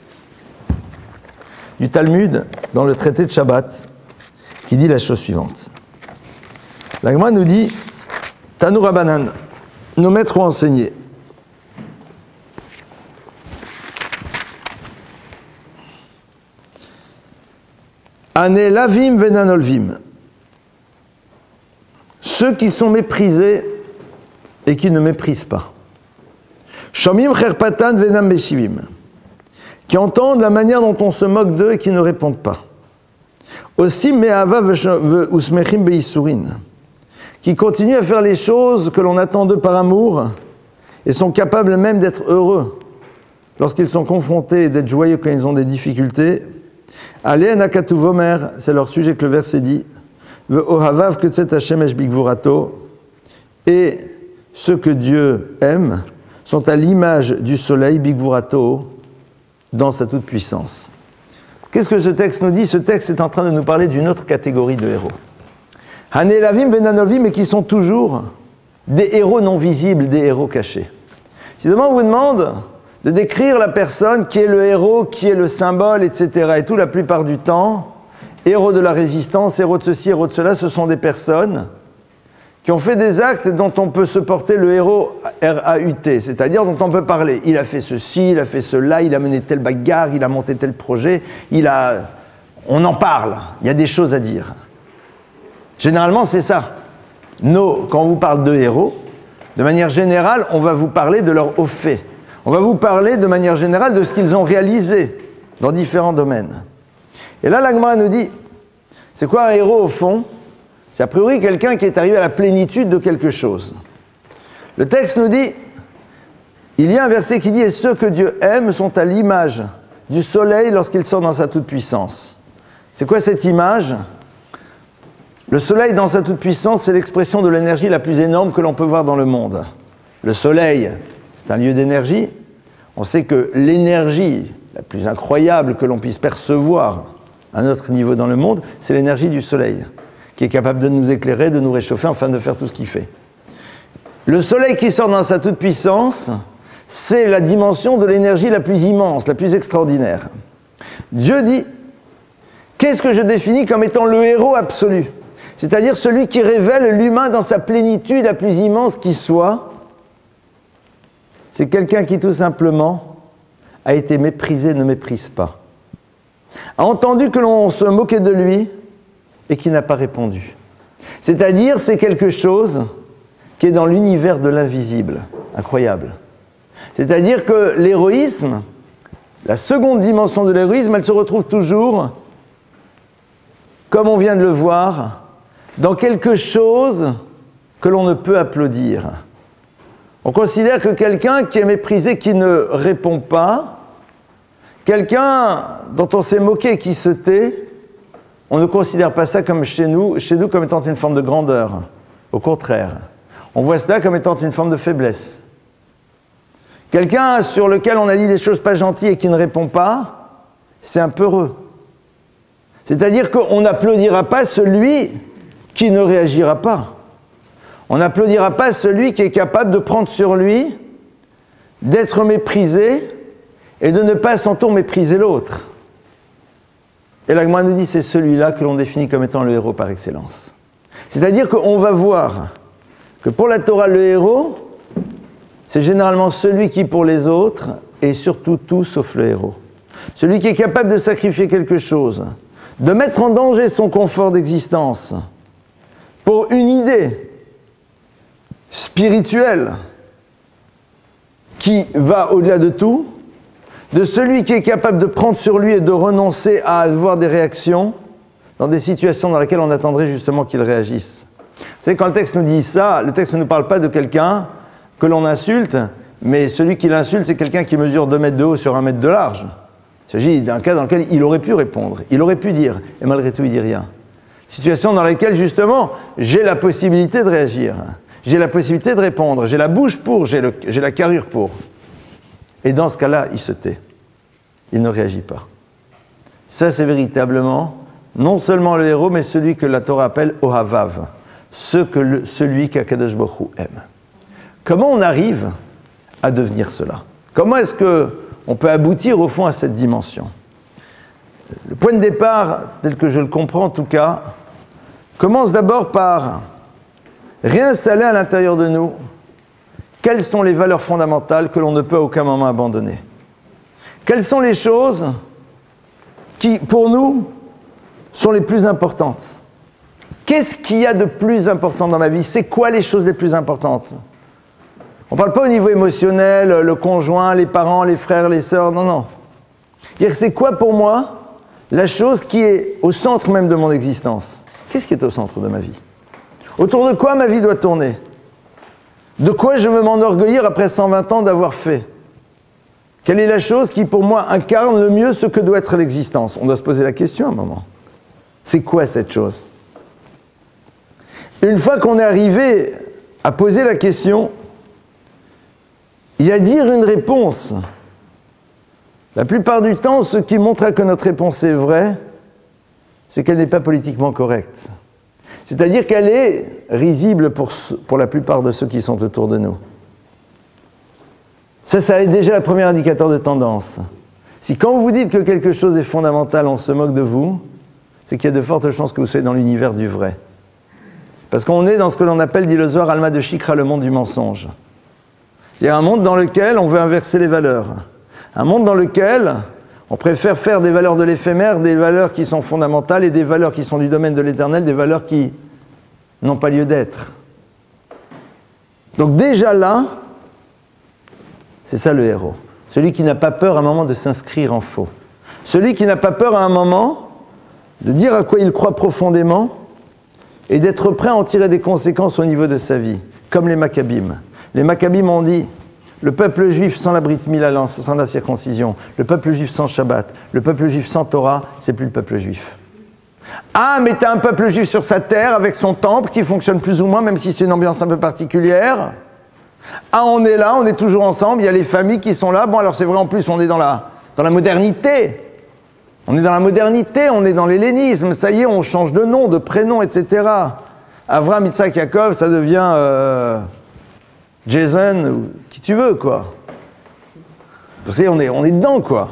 du Talmud dans le traité de Shabbat qui dit la chose suivante. La Gemara nous dit « Tanu Rabbanan, nos maîtres ont enseigné. Ane lavim venanolvim. Ceux qui sont méprisés et qui ne méprisent pas. Shomim cherpatan venam beshivim. Qui entendent la manière dont on se moque d'eux et qui ne répondent pas. Aussi me'ava usmechim beisurin. Qui continuent à faire les choses que l'on attend d'eux par amour et sont capables même d'être heureux lorsqu'ils sont confrontés et d'être joyeux quand ils ont des difficultés. Alen akatu vomer, c'est leur sujet que le verset dit. Ve'ohavav ketset Hashem esh bigvurato. Et ceux que Dieu aime sont à l'image du soleil bigvurato dans sa toute puissance. Qu'est-ce que ce texte nous dit? Ce texte est en train de nous parler d'une autre catégorie de héros. Hanelavim venanovim, mais qui sont toujours des héros non visibles, des héros cachés. Si demain on vous demande de décrire la personne qui est le héros, qui est le symbole, et cetera, et tout, la plupart du temps, héros de la résistance, héros de ceci, héros de cela, ce sont des personnes qui ont fait des actes dont on peut se porter le héros R A U T, c'est-à-dire dont on peut parler. Il a fait ceci, il a fait cela, il a mené telle bagarre, il a monté tel projet, il a... on en parle, il y a des choses à dire. Généralement, c'est ça. Nos, quand on vous parle de héros, De manière générale, on va vous parler de leurs hauts faits. On va vous parler de manière générale de ce qu'ils ont réalisé dans différents domaines. Et là, la Gemara nous dit, c'est quoi un héros au fond? C'est a priori quelqu'un qui est arrivé à la plénitude de quelque chose. Le texte nous dit, il y a un verset qui dit « Et ceux que Dieu aime sont à l'image du soleil lorsqu'il sort dans sa toute-puissance. » C'est quoi cette image? Le soleil dans sa toute-puissance, c'est l'expression de l'énergie la plus énorme que l'on peut voir dans le monde. Le soleil, c'est un lieu d'énergie. On sait que l'énergie la plus incroyable que l'on puisse percevoir à notre niveau dans le monde, c'est l'énergie du soleil, qui est capable de nous éclairer, de nous réchauffer, enfin de faire tout ce qu'il fait. Le soleil qui sort dans sa toute-puissance, c'est la dimension de l'énergie la plus immense, la plus extraordinaire. Dieu dit, qu'est-ce que je définis comme étant le héros absolu? C'est-à-dire celui qui révèle l'humain dans sa plénitude la plus immense qui soit. C'est quelqu'un qui tout simplement a été méprisé, ne méprise pas. A entendu que l'on se moquait de lui et qui n'a pas répondu. C'est-à-dire c'est quelque chose qui est dans l'univers de l'invisible. Incroyable. C'est-à-dire que l'héroïsme, la seconde dimension de l'héroïsme, elle se retrouve toujours, comme on vient de le voir, dans quelque chose que l'on ne peut applaudir. On considère que quelqu'un qui est méprisé, qui ne répond pas, quelqu'un dont on s'est moqué, qui se tait, on ne considère pas ça comme chez nous, chez nous comme étant une forme de grandeur. Au contraire, on voit cela comme étant une forme de faiblesse. Quelqu'un sur lequel on a dit des choses pas gentilles et qui ne répond pas, c'est un peureux. C'est-à-dire qu'on n'applaudira pas celui qui ne réagira pas. On n'applaudira pas celui qui est capable de prendre sur lui, d'être méprisé et de ne pas à son tour mépriser l'autre. Et la Gemara nous dit c'est celui-là que l'on définit comme étant le héros par excellence. C'est-à-dire qu'on va voir que pour la Torah, le héros, c'est généralement celui qui, pour les autres, est surtout tout sauf le héros. Celui qui est capable de sacrifier quelque chose, de mettre en danger son confort d'existence pour une idée spirituelle qui va au-delà de tout, de celui qui est capable de prendre sur lui et de renoncer à avoir des réactions dans des situations dans lesquelles on attendrait justement qu'il réagisse. Vous savez, quand le texte nous dit ça, le texte ne nous parle pas de quelqu'un que l'on insulte, mais celui qui l'insulte, c'est quelqu'un qui mesure deux mètres de haut sur un mètre de large. Il s'agit d'un cas dans lequel il aurait pu répondre, il aurait pu dire, et malgré tout il dit rien. Situation dans laquelle justement, j'ai la possibilité de réagir, j'ai la possibilité de répondre, j'ai la bouche pour, j'ai, le, j'ai la carrure pour. Et dans ce cas-là, il se tait, il ne réagit pas. Ça, c'est véritablement non seulement le héros, mais celui que la Torah appelle Ohavav, ce que le, celui qu'Akadosh Baruch Hu aime. Comment on arrive à devenir cela? Comment est-ce qu'on peut aboutir au fond à cette dimension? Le point de départ, tel que je le comprends en tout cas, commence d'abord par réinstaller à l'intérieur de nous quelles sont les valeurs fondamentales que l'on ne peut à aucun moment abandonner. Quelles sont les choses qui, pour nous, sont les plus importantes? Qu'est-ce qu'il y a de plus important dans ma vie? C'est quoi les choses les plus importantes? On ne parle pas au niveau émotionnel, le conjoint, les parents, les frères, les sœurs, non, non. C'est-à-dire, c'est quoi pour moi la chose qui est au centre même de mon existence? Qu'est-ce qui est au centre de ma vie? Autour de quoi ma vie doit tourner? De quoi je veux m'enorgueillir après cent vingt ans d'avoir fait? Quelle est la chose qui pour moi incarne le mieux ce que doit être l'existence? On doit se poser la question à un moment. C'est quoi cette chose? Une fois qu'on est arrivé à poser la question, il y a à dire une réponse. La plupart du temps, ce qui montre que notre réponse est vraie, c'est qu'elle n'est pas politiquement correcte. C'est-à-dire qu'elle est risible pour, pour la plupart de ceux qui sont autour de nous. Ça, ça est déjà le premier indicateur de tendance. Si quand vous dites que quelque chose est fondamental, on se moque de vous, c'est qu'il y a de fortes chances que vous soyez dans l'univers du vrai. Parce qu'on est dans ce que l'on appelle, dit le Zohar, Alma de Shikra, le monde du mensonge. C'est-à-dire un monde dans lequel on veut inverser les valeurs. Un monde dans lequel on préfère faire des valeurs de l'éphémère, des valeurs qui sont fondamentales et des valeurs qui sont du domaine de l'éternel, des valeurs qui n'ont pas lieu d'être. Donc déjà là, c'est ça le héros. Celui qui n'a pas peur à un moment de s'inscrire en faux. Celui qui n'a pas peur à un moment de dire à quoi il croit profondément et d'être prêt à en tirer des conséquences au niveau de sa vie, comme les Maccabim. Les Maccabim ont dit, le peuple juif sans la Brit Mila, sans la circoncision, le peuple juif sans Shabbat, le peuple juif sans Torah, c'est plus le peuple juif. Ah, mais tu as un peuple juif sur sa terre avec son temple qui fonctionne plus ou moins, même si c'est une ambiance un peu particulière. Ah, on est là, on est toujours ensemble, il y a les familles qui sont là. Bon, alors c'est vrai, en plus, on est dans la, dans la modernité. On est dans la modernité, on est dans l'hellénisme. Ça y est, on change de nom, de prénom, et cetera. Avram, Yitzhak, Yaakov, ça devient euh, Jason, ou qui tu veux, quoi. Vous savez, on est, on est dedans, quoi.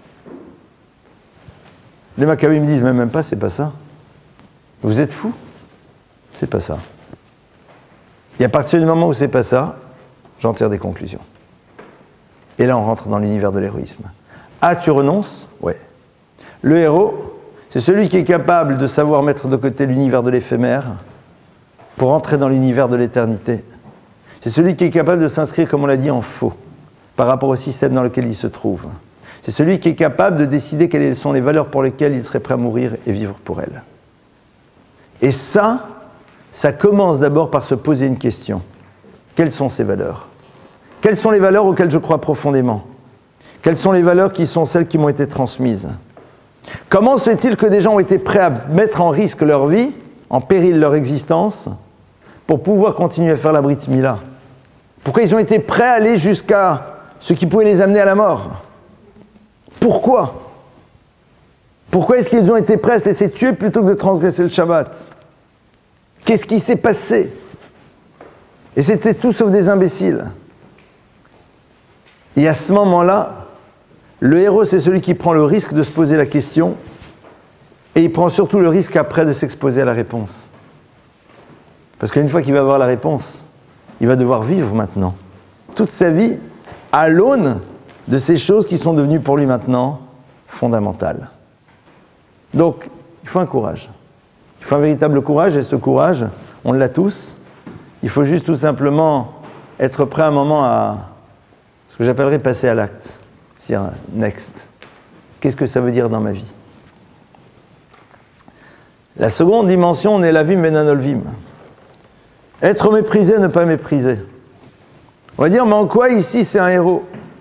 Les Maccabim me disent, mais même pas, c'est pas ça. Vous êtes fous? C'est pas ça. Et à partir du moment où c'est pas ça, j'en tire des conclusions. Et là, on rentre dans l'univers de l'héroïsme. Ah, tu renonces? Ouais. Le héros, c'est celui qui est capable de savoir mettre de côté l'univers de l'éphémère pour entrer dans l'univers de l'éternité. C'est celui qui est capable de s'inscrire, comme on l'a dit, en faux par rapport au système dans lequel il se trouve. C'est celui qui est capable de décider quelles sont les valeurs pour lesquelles il serait prêt à mourir et vivre pour elles. Et ça, ça commence d'abord par se poser une question. Quelles sont ces valeurs? Quelles sont les valeurs auxquelles je crois profondément? Quelles sont les valeurs qui sont celles qui m'ont été transmises? Comment se fait-il que des gens ont été prêts à mettre en risque leur vie, en péril leur existence, pour pouvoir continuer à faire la Brit Mila? Pourquoi ils ont été prêts à aller jusqu'à ce qui pouvait les amener à la mort? Pourquoi? Pourquoi est-ce qu'ils ont été prêts à se laisser tuer plutôt que de transgresser le Shabbat? Qu'est-ce qui s'est passé? Et c'était tout sauf des imbéciles. Et à ce moment-là, le héros, c'est celui qui prend le risque de se poser la question et il prend surtout le risque après de s'exposer à la réponse. Parce qu'une fois qu'il va avoir la réponse, il va devoir vivre maintenant toute sa vie à l'aune de ces choses qui sont devenues pour lui maintenant fondamentales. Donc, il faut un courage. Il faut un véritable courage, et ce courage, on l'a tous. Il faut juste tout simplement être prêt à un moment à ce que j'appellerais passer à l'acte. C'est-à-dire, next. Qu'est-ce que ça veut dire dans ma vie? La seconde dimension, on est la vim benanolvim. Être méprisé, ne pas mépriser. On va dire, mais en quoi ici c'est un héros?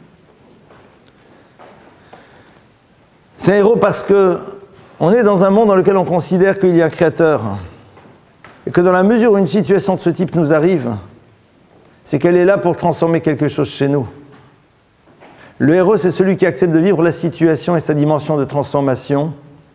C'est un héros parce que on est dans un monde dans lequel on considère qu'il y a un créateur. Et que dans la mesure où une situation de ce type nous arrive, c'est qu'elle est là pour transformer quelque chose chez nous. Le héros, c'est celui qui accepte de vivre la situation et sa dimension de transformation,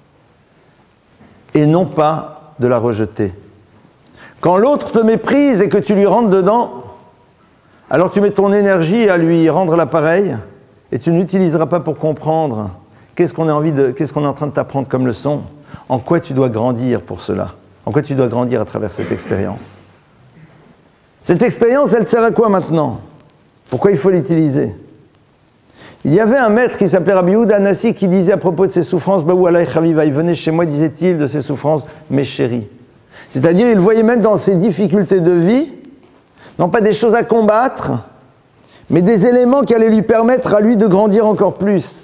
et non pas de la rejeter. Quand l'autre te méprise et que tu lui rentres dedans, alors tu mets ton énergie à lui rendre l'appareil, et tu n'utiliseras pas pour comprendre qu'est-ce qu'on a envie de, qu'est-ce qu'on est en train de t'apprendre comme leçon, en quoi tu dois grandir pour cela, en quoi tu dois grandir à travers cette expérience. Cette expérience, elle sert à quoi maintenant? Pourquoi il faut l'utiliser? Il y avait un maître qui s'appelait Rabbi Yehuda Hanassi qui disait à propos de ses souffrances, Baou alay chaviva, il venait chez moi, disait-il, de ses souffrances, mes chéris. C'est-à-dire, il voyait même dans ses difficultés de vie, non pas des choses à combattre, mais des éléments qui allaient lui permettre à lui de grandir encore plus.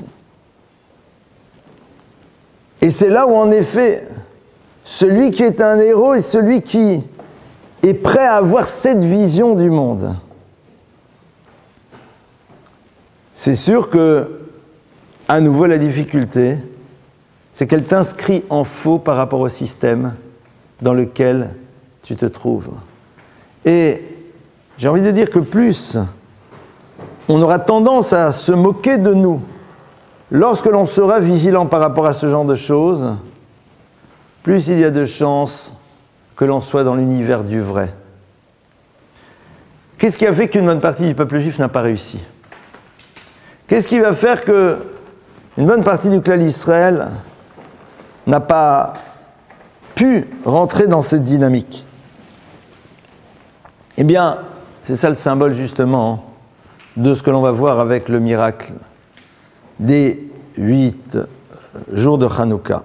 Et c'est là où, en effet, celui qui est un héros est celui qui est prêt à avoir cette vision du monde. C'est sûr que, à nouveau, la difficulté, c'est qu'elle t'inscrit en faux par rapport au système dans lequel tu te trouves. Et j'ai envie de dire que plus on aura tendance à se moquer de nous lorsque l'on sera vigilant par rapport à ce genre de choses, plus il y a de chances que l'on soit dans l'univers du vrai. Qu'est-ce qui a fait qu'une bonne partie du peuple juif n'a pas réussi? Qu'est-ce qui va faire qu'une bonne partie du clan d'Israël n'a pas pu rentrer dans cette dynamique? Eh bien, c'est ça le symbole justement de ce que l'on va voir avec le miracle des huit jours de Hanouka.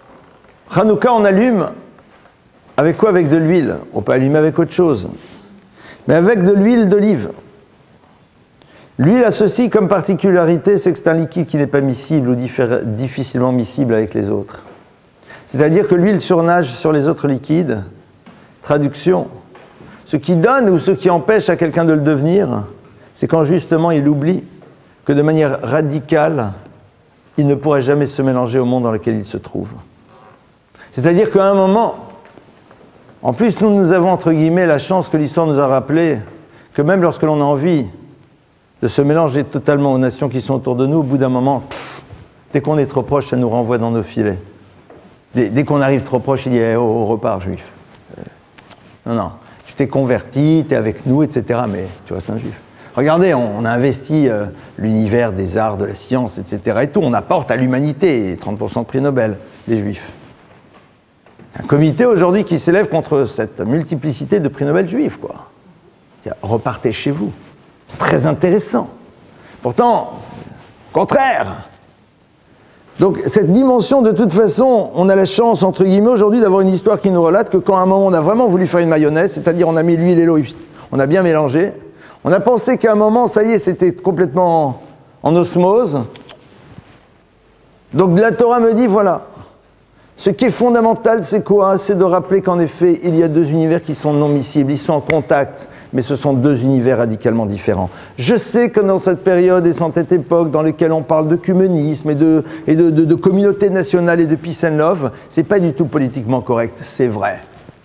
Hanouka, on allume avec quoi? Avec de l'huile. On peut allumer avec autre chose. mais avec de l'huile d'olive. L'huile a ceci comme particularité, c'est que c'est un liquide qui n'est pas miscible ou difficilement miscible avec les autres. C'est-à-dire que l'huile surnage sur les autres liquides. Traduction, ce qui donne ou ce qui empêche à quelqu'un de le devenir, c'est quand justement il oublie que de manière radicale, il ne pourrait jamais se mélanger au monde dans lequel il se trouve. C'est-à-dire qu'à un moment, en plus nous, nous avons entre guillemets la chance que l'histoire nous a rappelé que même lorsque l'on a envie de se mélanger totalement aux nations qui sont autour de nous, au bout d'un moment, pff, dès qu'on est trop proche, ça nous renvoie dans nos filets. Dès, dès qu'on arrive trop proche, il dit hey, « oh, oh, repars, juif euh, ». Non, non, tu t'es converti, tu es avec nous, et cetera, mais tu restes un juif. Regardez, on, on a investi euh, l'univers des arts, de la science, et cetera et tout. On apporte à l'humanité trente pour cent de prix Nobel, les juifs. Un comité aujourd'hui qui s'élève contre cette multiplicité de prix Nobel juifs, quoi. Repartez chez vous. C'est très intéressant. Pourtant, au contraire. Donc, cette dimension, de toute façon, on a la chance, entre guillemets, aujourd'hui, d'avoir une histoire qui nous relate que quand à un moment, on a vraiment voulu faire une mayonnaise, c'est-à-dire on a mis l'huile et l'eau, on a bien mélangé, on a pensé qu'à un moment, ça y est, c'était complètement en osmose. Donc, la Torah me dit, voilà, ce qui est fondamental, c'est quoi? C'est de rappeler qu'en effet, il y a deux univers qui sont non miscibles, ils sont en contact, mais ce sont deux univers radicalement différents. Je sais que dans cette période et dans cette époque dans laquelle on parle d'œcuménisme et de, et de, de, de communauté nationale et de peace and love, c'est pas du tout politiquement correct, c'est vrai.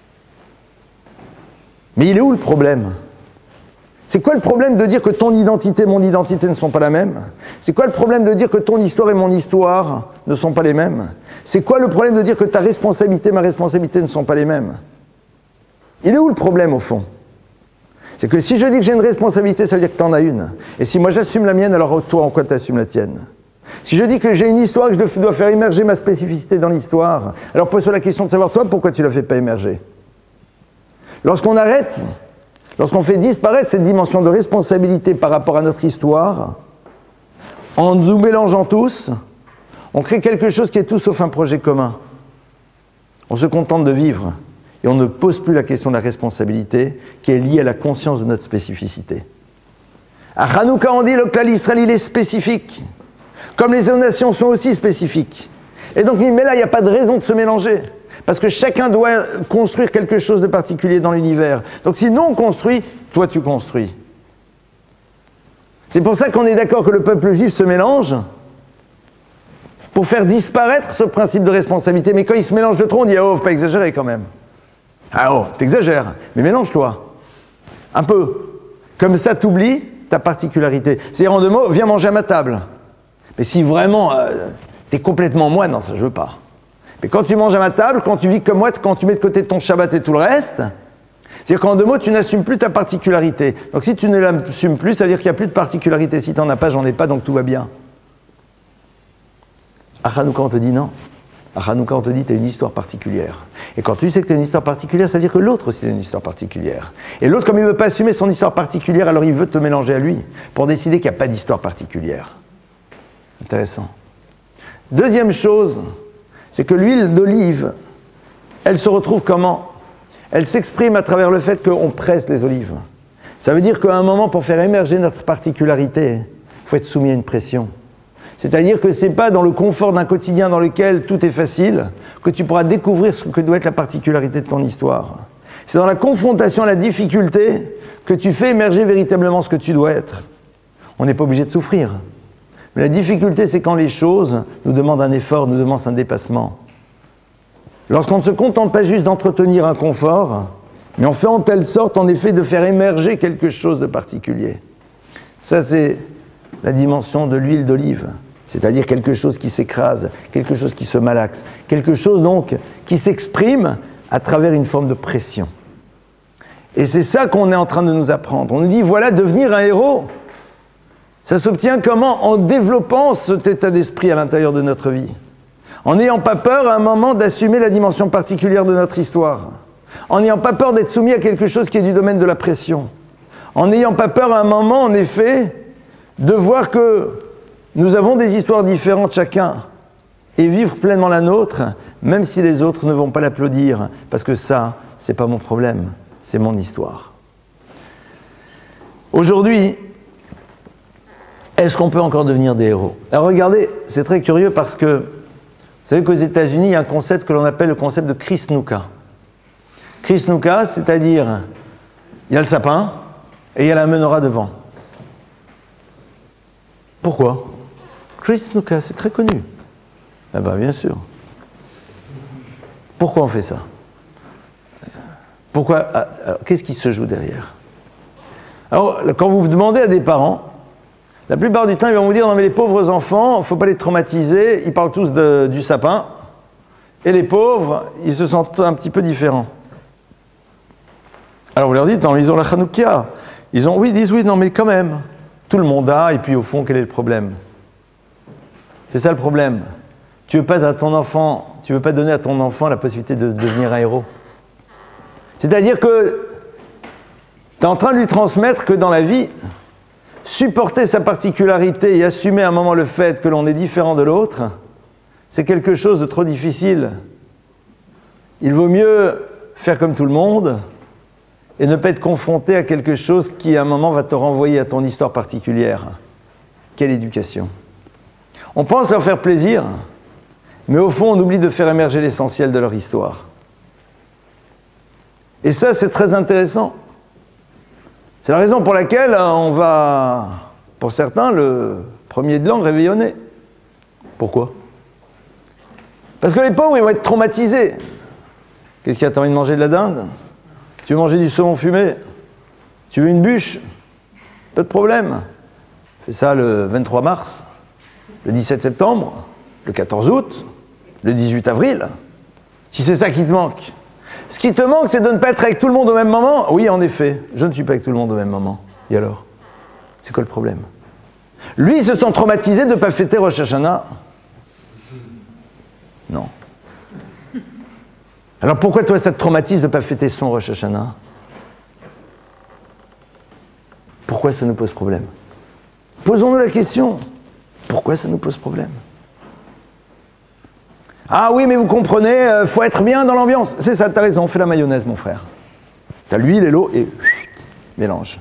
Mais il est où le problème? C'est quoi le problème de dire que ton identité et mon identité ne sont pas la même? C'est quoi le problème de dire que ton histoire et mon histoire ne sont pas les mêmes? C'est quoi le problème de dire que ta responsabilité et ma responsabilité ne sont pas les mêmes? Il est où le problème au fond? C'est que si je dis que j'ai une responsabilité, ça veut dire que tu en as une. Et si moi j'assume la mienne, alors toi en quoi tu assumes la tienne? Si je dis que j'ai une histoire et que je dois faire émerger ma spécificité dans l'histoire, alors pose-toi la question de savoir toi pourquoi tu ne la fais pas émerger. Lorsqu'on arrête, lorsqu'on fait disparaître cette dimension de responsabilité par rapport à notre histoire, en nous mélangeant tous, on crée quelque chose qui est tout sauf un projet commun. On se contente de vivre. Et on ne pose plus la question de la responsabilité qui est liée à la conscience de notre spécificité. À Hanouka, on dit le clan Israël, il est spécifique. Comme les nations sont aussi spécifiques. Et donc, mais là, il n'y a pas de raison de se mélanger. Parce que chacun doit construire quelque chose de particulier dans l'univers. Donc, si nous, on construit, toi, tu construis. C'est pour ça qu'on est d'accord que le peuple juif se mélange pour faire disparaître ce principe de responsabilité. Mais quand il se mélange de trop, on dit « Oh, faut pas exagérer quand même ». Ah oh, t'exagères, mais mélange-toi. Un peu. Comme ça, t'oublies ta particularité. C'est-à-dire, en deux mots, viens manger à ma table. Mais si vraiment, euh, t'es complètement moi, non, ça je veux pas. Mais quand tu manges à ma table, quand tu vis comme moi, quand tu mets de côté ton Shabbat et tout le reste, c'est-à-dire qu'en deux mots, tu n'assumes plus ta particularité. Donc si tu ne l'assumes plus, ça veut dire qu'il n'y a plus de particularité. Si t'en as pas, j'en ai pas, donc tout va bien. À Hanouka, on te dit non. À Hanouka, on te dit tu as une histoire particulière. Et quand tu sais que tu as une histoire particulière, ça veut dire que l'autre aussi a une histoire particulière. Et l'autre, comme il ne veut pas assumer son histoire particulière, alors il veut te mélanger à lui pour décider qu'il n'y a pas d'histoire particulière. Intéressant. Deuxième chose, c'est que l'huile d'olive, elle se retrouve comment? Elle s'exprime à travers le fait qu'on presse les olives. Ça veut dire qu'à un moment, pour faire émerger notre particularité, il faut être soumis à une pression. C'est-à-dire que ce n'est pas dans le confort d'un quotidien dans lequel tout est facile que tu pourras découvrir ce que doit être la particularité de ton histoire. C'est dans la confrontation à la difficulté que tu fais émerger véritablement ce que tu dois être. On n'est pas obligé de souffrir. Mais la difficulté, c'est quand les choses nous demandent un effort, nous demandent un dépassement. Lorsqu'on ne se contente pas juste d'entretenir un confort, mais on fait en telle sorte, en effet, de faire émerger quelque chose de particulier. Ça, c'est la dimension de l'huile d'olive. C'est-à-dire quelque chose qui s'écrase, quelque chose qui se malaxe, quelque chose donc qui s'exprime à travers une forme de pression. Et c'est ça qu'on est en train de nous apprendre. On nous dit, voilà, devenir un héros. Ça s'obtient comment? En développant cet état d'esprit à l'intérieur de notre vie. En n'ayant pas peur à un moment d'assumer la dimension particulière de notre histoire. En n'ayant pas peur d'être soumis à quelque chose qui est du domaine de la pression. En n'ayant pas peur à un moment, en effet, de voir que nous avons des histoires différentes chacun et vivre pleinement la nôtre, même si les autres ne vont pas l'applaudir, parce que ça, c'est pas mon problème, c'est mon histoire. Aujourd'hui, est-ce qu'on peut encore devenir des héros? Alors regardez, c'est très curieux parce que vous savez qu'aux États-Unis, il y a un concept que l'on appelle le concept de Krishnouka. Krishnouka, c'est-à-dire, il y a le sapin et il y a la menorah devant. Pourquoi? Krishnouka, c'est très connu. Ah ben bien sûr. Pourquoi on fait ça? Pourquoi? Qu'est-ce qui se joue derrière? Alors, quand vous demandez à des parents, la plupart du temps, ils vont vous dire, non mais les pauvres enfants, il ne faut pas les traumatiser, ils parlent tous de, du sapin, et les pauvres, ils se sentent un petit peu différents. Alors vous leur dites, non, ils ont la Hanouka. Ils ont, oui, ils disent oui, non mais quand même, tout le monde a, et puis au fond, quel est le problème? C'est ça le problème. Tu veux pas à ton enfant, tu veux pas donner à ton enfant la possibilité de devenir un héros. C'est-à-dire que tu es en train de lui transmettre que dans la vie, supporter sa particularité et assumer à un moment le fait que l'on est différent de l'autre, c'est quelque chose de trop difficile. Il vaut mieux faire comme tout le monde et ne pas être confronté à quelque chose qui à un moment va te renvoyer à ton histoire particulière. Quelle éducation! On pense leur faire plaisir, mais au fond on oublie de faire émerger l'essentiel de leur histoire. Et ça c'est très intéressant. C'est la raison pour laquelle on va, pour certains, le premier de l'an réveillonner. Pourquoi? Parce que les pauvres, ils vont être traumatisés. Qu'est-ce qu'il y a? T'as envie de manger de la dinde? Tu veux manger du saumon fumé? Tu veux une bûche? Pas de problème. Fais ça le vingt-trois mars, le dix-sept septembre, le quatorze août, le dix-huit avril. Si c'est ça qui te manque. Ce qui te manque, c'est de ne pas être avec tout le monde au même moment. Oui, en effet, je ne suis pas avec tout le monde au même moment. Et alors? C'est quoi le problème? Lui, ils se sont traumatisés de ne pas fêter Rosh Hashanah. Non. Alors pourquoi toi, ça te traumatise de ne pas fêter son Rosh Hashanah? Pourquoi ça nous pose problème? Posons-nous la question. Pourquoi ça nous pose problème? Ah oui, mais vous comprenez, il euh, faut être bien dans l'ambiance. C'est ça, t'as raison, fais la mayonnaise, mon frère. T'as l'huile et l'eau et chut, mélange.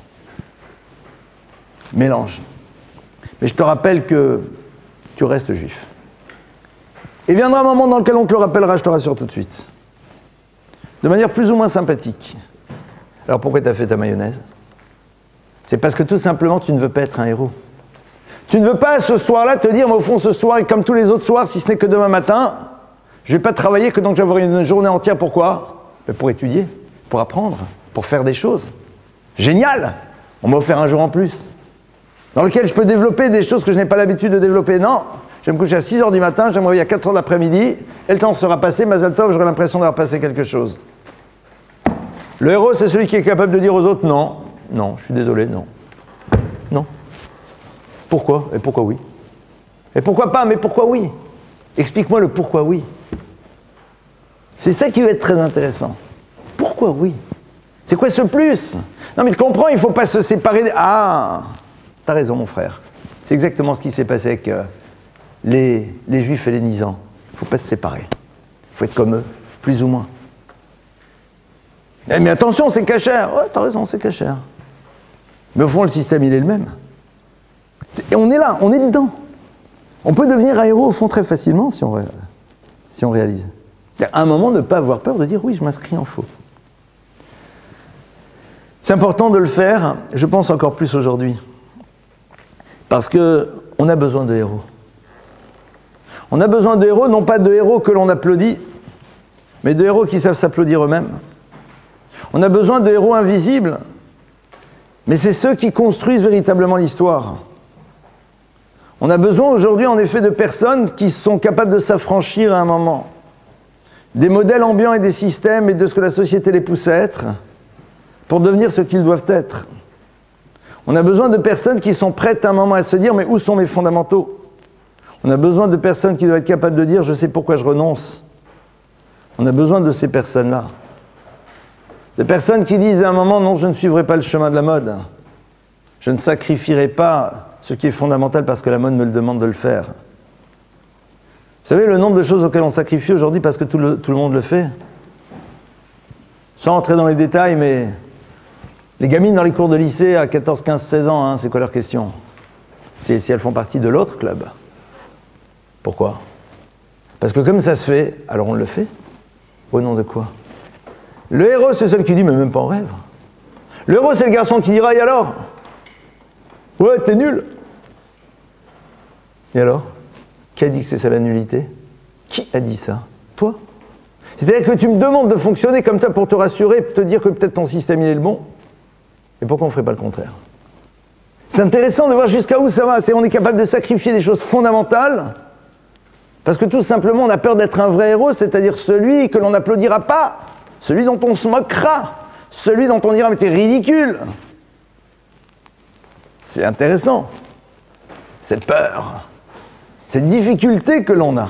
Mélange. Mais je te rappelle que tu restes juif. Et viendra un moment dans lequel on te le rappellera, je te rassure tout de suite. De manière plus ou moins sympathique. Alors pourquoi t'as fait ta mayonnaise? C'est parce que tout simplement tu ne veux pas être un héros. Tu ne veux pas ce soir-là te dire, mais au fond ce soir, et comme tous les autres soirs, si ce n'est que demain matin, je ne vais pas travailler, que donc je vais avoir une journée entière. Pourquoi? Pour étudier, pour apprendre, pour faire des choses. Génial! On m'a offert un jour en plus, dans lequel je peux développer des choses que je n'ai pas l'habitude de développer. Non, je vais me coucher à six heures du matin, je vais me réveiller à quatre heures de l'après-midi, et le temps sera passé, Mazal Tov, j'aurai l'impression d'avoir passé quelque chose. Le héros, c'est celui qui est capable de dire aux autres, non, non, je suis désolé, non. Non. Pourquoi? Et pourquoi oui? Et pourquoi pas? Mais pourquoi oui? Explique-moi le pourquoi oui. C'est ça qui va être très intéressant. Pourquoi oui? C'est quoi ce plus? Non mais tu comprends, il ne faut pas se séparer. Ah, t'as raison mon frère. C'est exactement ce qui s'est passé avec euh, les, les juifs hellénisants. Il ne faut pas se séparer. Il faut être comme eux, plus ou moins. Eh, mais attention, c'est cachère. Ouais, t'as raison, c'est cachère. Mais au fond, le système, il est le même. Et on est là, on est dedans. On peut devenir un héros au fond très facilement si on, ré... si on réalise. À un moment, ne pas avoir peur de dire oui, je m'inscris en faux. C'est important de le faire, je pense encore plus aujourd'hui. Parce qu'on a besoin de héros. On a besoin de héros, non pas de héros que l'on applaudit, mais de héros qui savent s'applaudir eux-mêmes. On a besoin de héros invisibles, mais c'est ceux qui construisent véritablement l'histoire. On a besoin aujourd'hui, en effet, de personnes qui sont capables de s'affranchir à un moment des modèles ambiants et des systèmes et de ce que la société les pousse à être pour devenir ce qu'ils doivent être. On a besoin de personnes qui sont prêtes à un moment à se dire « mais où sont mes fondamentaux ?» On a besoin de personnes qui doivent être capables de dire « je sais pourquoi je renonce ». On a besoin de ces personnes-là. De personnes qui disent à un moment « non, je ne suivrai pas le chemin de la mode. Je ne sacrifierai pas ce qui est fondamental parce que la mode me le demande de le faire. » Vous savez le nombre de choses auxquelles on sacrifie aujourd'hui parce que tout le, tout le monde le fait? Sans entrer dans les détails, mais Les gamines dans les cours de lycée à quatorze, quinze, seize ans, hein, c'est quoi leur question? C'est si elles font partie de l'autre club. Pourquoi? Parce que comme ça se fait, alors on le fait. Au nom de quoi? Le héros, c'est celui qui dit, mais même pas en rêve. Le héros, c'est le garçon qui dira, et alors? Ouais, t'es nul. Et alors? Qui a dit que c'est ça la nullité? Qui a dit ça? Toi? C'est-à-dire que tu me demandes de fonctionner comme ça pour te rassurer, pour te dire que peut-être ton système il est le bon. Et pourquoi on ne ferait pas le contraire? C'est intéressant de voir jusqu'à où ça va. C'est on est capable de sacrifier des choses fondamentales parce que tout simplement on a peur d'être un vrai héros, c'est-à-dire celui que l'on n'applaudira pas, celui dont on se moquera, celui dont on dira mais t'es ridicule. C'est intéressant. Cette peur, cette difficulté que l'on a.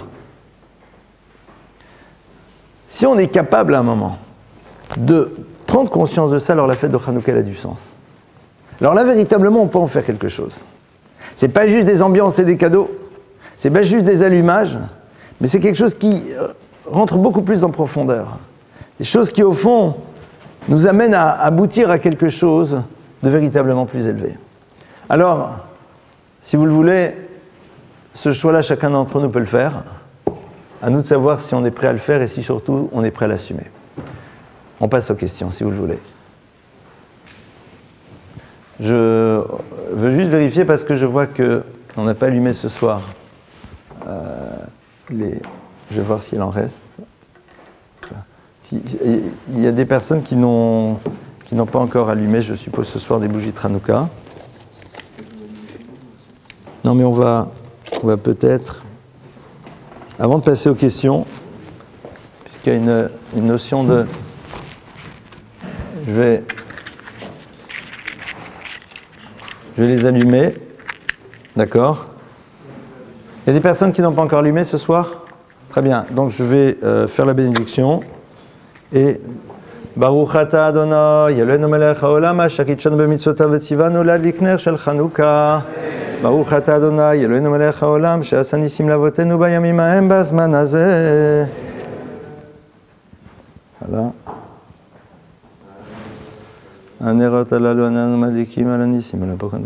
Si on est capable à un moment de prendre conscience de ça, alors la fête de Hanouka a du sens. Alors là, véritablement, on peut en faire quelque chose. C'est pas juste des ambiances et des cadeaux, c'est pas juste des allumages, mais c'est quelque chose qui rentre beaucoup plus en profondeur. Des choses qui, au fond, nous amènent à aboutir à quelque chose de véritablement plus élevé. Alors, si vous le voulez, ce choix-là, chacun d'entre nous peut le faire. À nous de savoir si on est prêt à le faire et si surtout on est prêt à l'assumer. On passe aux questions, si vous le voulez. Je veux juste vérifier parce que je vois qu'on n'a pas allumé ce soir. Euh, les... Je vais voir s'il en reste. Si, il y a des personnes qui n'ont qui n'ont pas encore allumé, je suppose, ce soir des bougies de Hanouka. Non, mais on va, on va peut-être, avant de passer aux questions, puisqu'il y a une, une notion de... Je vais, je vais les allumer. D'accord? Il y a des personnes qui n'ont pas encore allumé ce soir? Très bien. Donc je vais euh, faire la bénédiction. Et Baruch ata Adonai, Eloheinu melech haolam, asher kitshanu b'mitzvotav v'tzivanu l'adlik ner shel Chanukah. Baruch ata Adonai, Eloheinu melech haolam, she'asa nisim lavotenu bayamim hahem b'azman hazeh. Voilà. הנרות הללו אנו מדליקים על הניסים, על הפוקן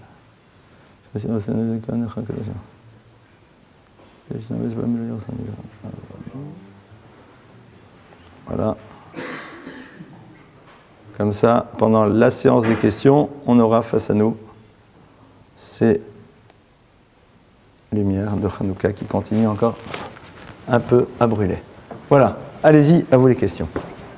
Voilà. Comme ça, pendant la séance des questions, on aura face à nous ces lumières de Hanouka qui continuent encore un peu à brûler. Voilà. Allez-y, à vous les questions.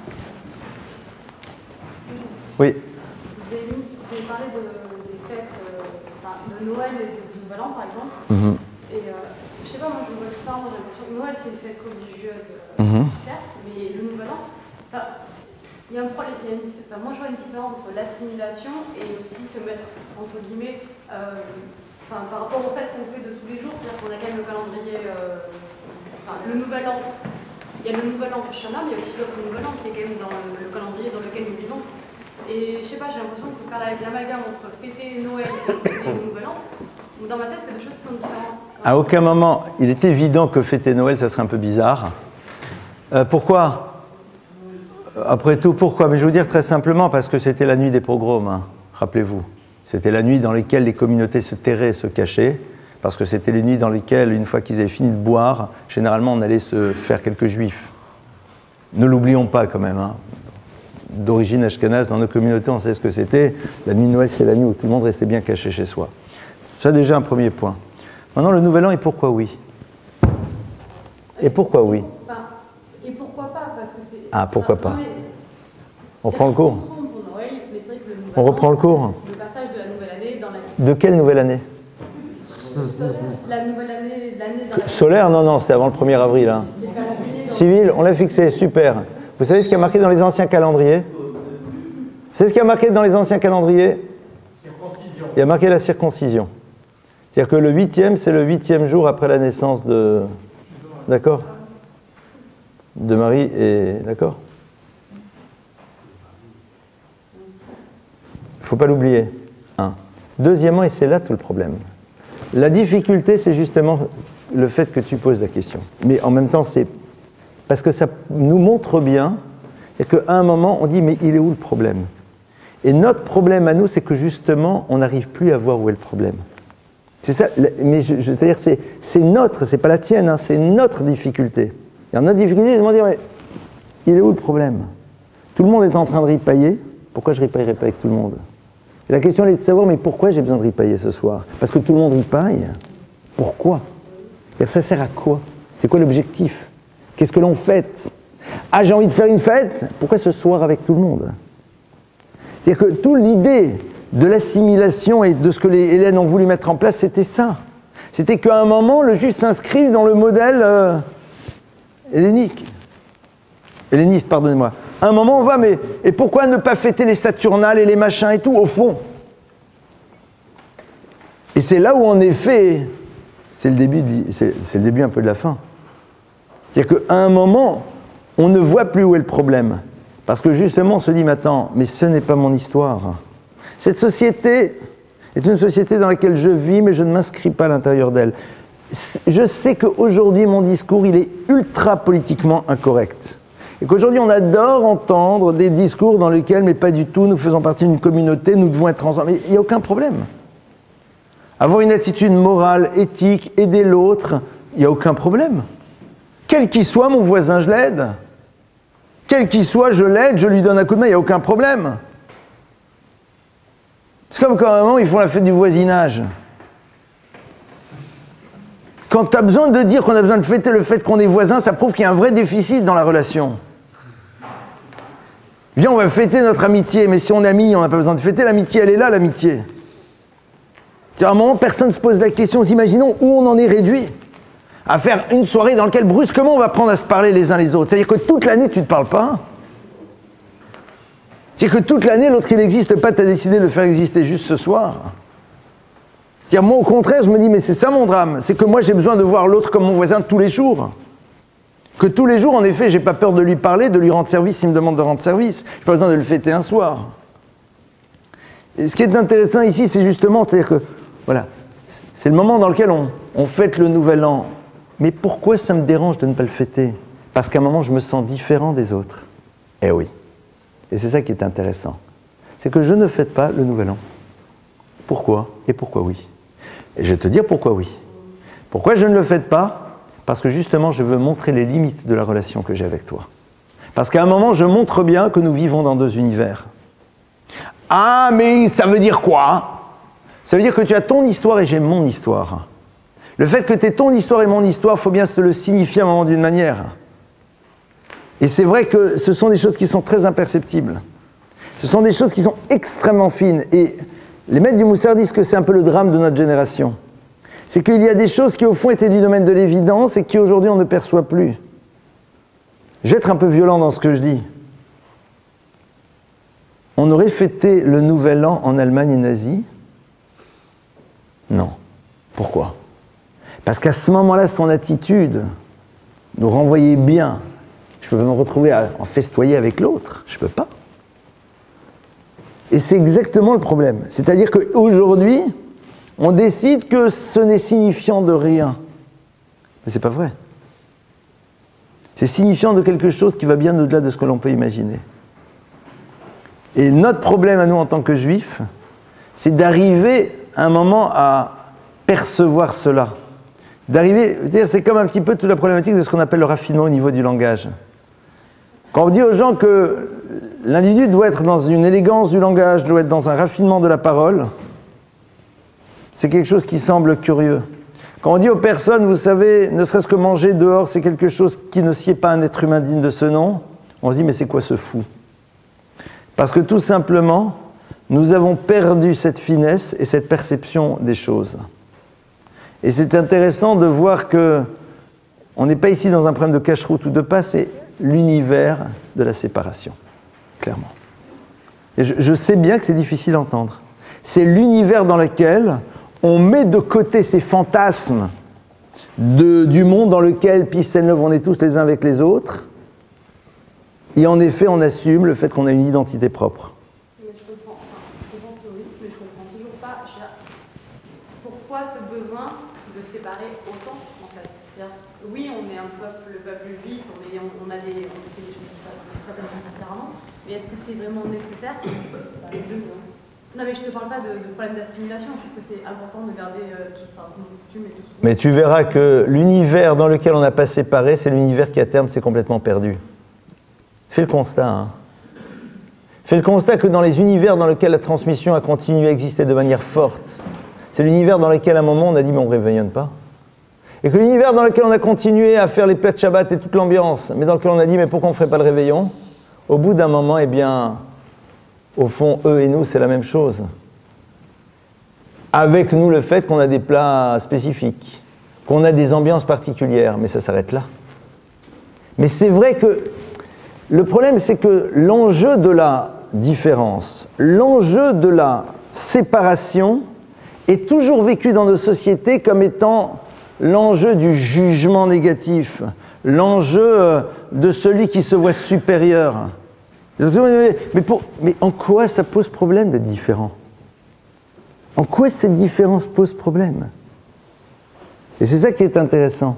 Oui. Vous avez, mis, vous avez parlé de, des fêtes euh, enfin, de Noël et du Nouvel An, par exemple. Mm-hmm. Et euh, je sais pas, moi je me vois différemment. J'ai l'impression que Noël c'est une fête religieuse, euh, mm-hmm. certes, mais le Nouvel An, il y a un problème. Il y a une, enfin, moi je vois une différence entre l'assimilation et aussi se mettre, entre guillemets, euh, par rapport au fait qu'on fait de tous les jours. C'est-à-dire qu'on a quand même le calendrier, euh, enfin, le Nouvel An. Il y a le Nouvel An Shana, mais il y a aussi d'autres Nouvel An qui est quand même dans le, le calendrier dans lequel nous vivons. Et je sais pas, j'ai l'impression qu'il faut faire l'amalgame entre fêter Noël et fêter le Nouvel An. Dans ma tête, c'est deux choses qui sont différentes. À aucun moment, il est évident que fêter Noël, ça serait un peu bizarre. Euh, pourquoi? Après tout, pourquoi? Mais je vais vous dire très simplement, parce que c'était la nuit des pogroms, hein, rappelez-vous. C'était la nuit dans laquelle les communautés se terraient et se cachaient, parce que c'était les nuits dans lesquelles, une fois qu'ils avaient fini de boire, généralement on allait se faire quelques juifs. Ne l'oublions pas quand même, hein. D'origine ashkénaze, dans nos communautés, on sait ce que c'était. La nuit de Noël, c'est la nuit où tout le monde restait bien caché chez soi. Ça, déjà, un premier point. Maintenant, le Nouvel An, et pourquoi oui? Et pourquoi oui? Enfin, et pourquoi pas? Parce que c'est... Ah, pourquoi enfin, pas? mais On reprend le cours pour Noël, mais c'est vrai que le Nouvel On reprend An, le cours le passage de la nouvelle année dans la... De quelle nouvelle année? La nouvelle année, l'année dans la... Solaire? Non, non, c'était avant le premier avril. Hein. Civil, on l'a fixé, super. Vous savez ce qui a marqué dans les anciens calendriers? Vous savez ce qui a marqué dans les anciens calendriers? Il y a marqué la circoncision. C'est-à-dire que le huitième, c'est le huitième jour après la naissance de... D'accord? De Marie et... D'accord? Il ne faut pas l'oublier. Un. Deuxièmement, et c'est là tout le problème, la difficulté, c'est justement le fait que tu poses la question. Mais en même temps, c'est... Parce que ça nous montre bien qu'à un moment, on dit, mais il est où le problème? Et notre problème à nous, c'est que justement, on n'arrive plus à voir où est le problème. C'est ça, mais je, je, c'est-à-dire c'est, c'est notre, c'est pas la tienne, hein, c'est notre difficulté. Et notre difficulté, c'est de me dire, mais il est où le problème? Tout le monde est en train de ripailler, pourquoi je ripaillerais pas avec tout le monde? Et la question elle est de savoir, mais pourquoi j'ai besoin de ripailler ce soir? Parce que tout le monde ripaille. Pourquoi? Et ça sert à quoi? C'est quoi l'objectif? Qu'est-ce que l'on fête? Ah, j'ai envie de faire une fête? Pourquoi ce soir avec tout le monde? C'est-à-dire que toute l'idée de l'assimilation et de ce que les Hellènes ont voulu mettre en place, c'était ça. C'était qu'à un moment, le juif s'inscrive dans le modèle euh, hellénique. Helléniste, pardonnez-moi. À un moment, on va, mais et pourquoi ne pas fêter les Saturnales et les machins et tout, au fond? Et c'est là où, en effet, c'est le début, de, c'est, c'est le début un peu de la fin. C'est-à-dire qu'à un moment, on ne voit plus où est le problème. Parce que justement, on se dit maintenant, mais ce n'est pas mon histoire. Cette société est une société dans laquelle je vis, mais je ne m'inscris pas à l'intérieur d'elle. Je sais qu'aujourd'hui, mon discours, il est ultra politiquement incorrect. Et qu'aujourd'hui, on adore entendre des discours dans lesquels, mais pas du tout, nous faisons partie d'une communauté, nous devons être ensemble. Mais il n'y a aucun problème. Avoir une attitude morale, éthique, aider l'autre, il n'y a aucun problème. Quel qu'il soit, mon voisin, je l'aide. Quel qu'il soit, je l'aide, je lui donne un coup de main, il n'y a aucun problème. C'est comme quand à un moment, ils font la fête du voisinage. Quand tu as besoin de dire qu'on a besoin de fêter le fait qu'on est voisins, ça prouve qu'il y a un vrai déficit dans la relation. Bien, on va fêter notre amitié, mais si on est amis, on n'a pas besoin de fêter. L'amitié, elle est là, l'amitié. À un moment, personne ne se pose la question. Imaginons où on en est réduit à faire une soirée dans laquelle brusquement on va apprendre à se parler les uns les autres. C'est-à-dire que toute l'année, tu ne te parles pas. C'est-à-dire que toute l'année, l'autre, il n'existe pas, tu as décidé de le faire exister juste ce soir. C'est-à-dire, moi, au contraire, je me dis, mais c'est ça mon drame. C'est que moi, j'ai besoin de voir l'autre comme mon voisin tous les jours. Que tous les jours, en effet, j'ai pas peur de lui parler, de lui rendre service s'il me demande de rendre service. Je n'ai pas besoin de le fêter un soir. Et ce qui est intéressant ici, c'est justement, c'est-à-dire que, voilà, c'est le moment dans lequel on, on fête le nouvel an. Mais pourquoi ça me dérange de ne pas le fêter? Parce qu'à un moment, je me sens différent des autres. Eh oui. Et c'est ça qui est intéressant. C'est que je ne fête pas le nouvel an. Pourquoi? Et pourquoi oui? Et je vais te dire pourquoi oui. Pourquoi je ne le fête pas? Parce que justement, je veux montrer les limites de la relation que j'ai avec toi. Parce qu'à un moment, je montre bien que nous vivons dans deux univers. Ah, mais ça veut dire quoi? Ça veut dire que tu as ton histoire et j'ai mon histoire. Le fait que tu aies ton histoire et mon histoire, il faut bien se le signifier à un moment d'une manière. Et c'est vrai que ce sont des choses qui sont très imperceptibles. Ce sont des choses qui sont extrêmement fines. Et les maîtres du Moussard disent que c'est un peu le drame de notre génération. C'est qu'il y a des choses qui au fond étaient du domaine de l'évidence et qui aujourd'hui on ne perçoit plus. Je vais être un peu violent dans ce que je dis. On aurait fêté le Nouvel An en Allemagne nazie? Non. Pourquoi? Parce qu'à ce moment-là, son attitude nous renvoyait bien. Je peux me retrouver à en festoyer avec l'autre. Je ne peux pas. Et c'est exactement le problème. C'est-à-dire qu'aujourd'hui, on décide que ce n'est signifiant de rien. Mais ce n'est pas vrai. C'est signifiant de quelque chose qui va bien au-delà de ce que l'on peut imaginer. Et notre problème à nous en tant que juifs, c'est d'arriver à un moment à percevoir cela. D'arriver, c'est-à-dire c'est comme un petit peu toute la problématique de ce qu'on appelle le raffinement au niveau du langage. Quand on dit aux gens que l'individu doit être dans une élégance du langage, doit être dans un raffinement de la parole, c'est quelque chose qui semble curieux. Quand on dit aux personnes, vous savez, ne serait-ce que manger dehors, c'est quelque chose qui ne sied pas à un être humain digne de ce nom, on se dit, mais c'est quoi ce fou? Parce que tout simplement, nous avons perdu cette finesse et cette perception des choses. Et c'est intéressant de voir que on n'est pas ici dans un problème de cache-route ou de pas, c'est l'univers de la séparation, clairement. Et je, je sais bien que c'est difficile à entendre. C'est l'univers dans lequel on met de côté ces fantasmes de, du monde dans lequel, Peace and Love, on est tous les uns avec les autres. Et en effet, on assume le fait qu'on a une identité propre. Mais je comprends, enfin, je pense que oui, mais je comprends toujours pas. Je veux dire, pourquoi ce besoin de séparer autant, en fait? C'est-à-dire, oui, on est un peuple, le peuple juif, on, est, on, on a des, on fait des choses différentes, certaines choses différemment, mais est-ce que c'est vraiment nécessaire? Ça les deux, hein. Non, mais je ne te parle pas de, de problème d'assimilation, je trouve que c'est important de garder euh, tout, enfin, nos coutumes et tout. Mais tu verras que l'univers dans lequel on n'a pas séparé, c'est l'univers qui à terme s'est complètement perdu. Fais le constat, hein. Fais le constat que dans les univers dans lesquels la transmission a continué à exister de manière forte, c'est l'univers dans lequel à un moment on a dit mais on ne réveillonne pas. Et que l'univers dans lequel on a continué à faire les plats de Shabbat et toute l'ambiance, mais dans lequel on a dit mais pourquoi on ne ferait pas le réveillon? Au bout d'un moment, eh bien, au fond, eux et nous, c'est la même chose. Avec nous le fait qu'on a des plats spécifiques, qu'on a des ambiances particulières, mais ça s'arrête là. Mais c'est vrai que le problème, c'est que l'enjeu de la différence, l'enjeu de la séparation est toujours vécu dans nos sociétés comme étant l'enjeu du jugement négatif, l'enjeu de celui qui se voit supérieur. Mais, pour, mais en quoi ça pose problème d'être différent? En quoi cette différence pose problème? Et c'est ça qui est intéressant.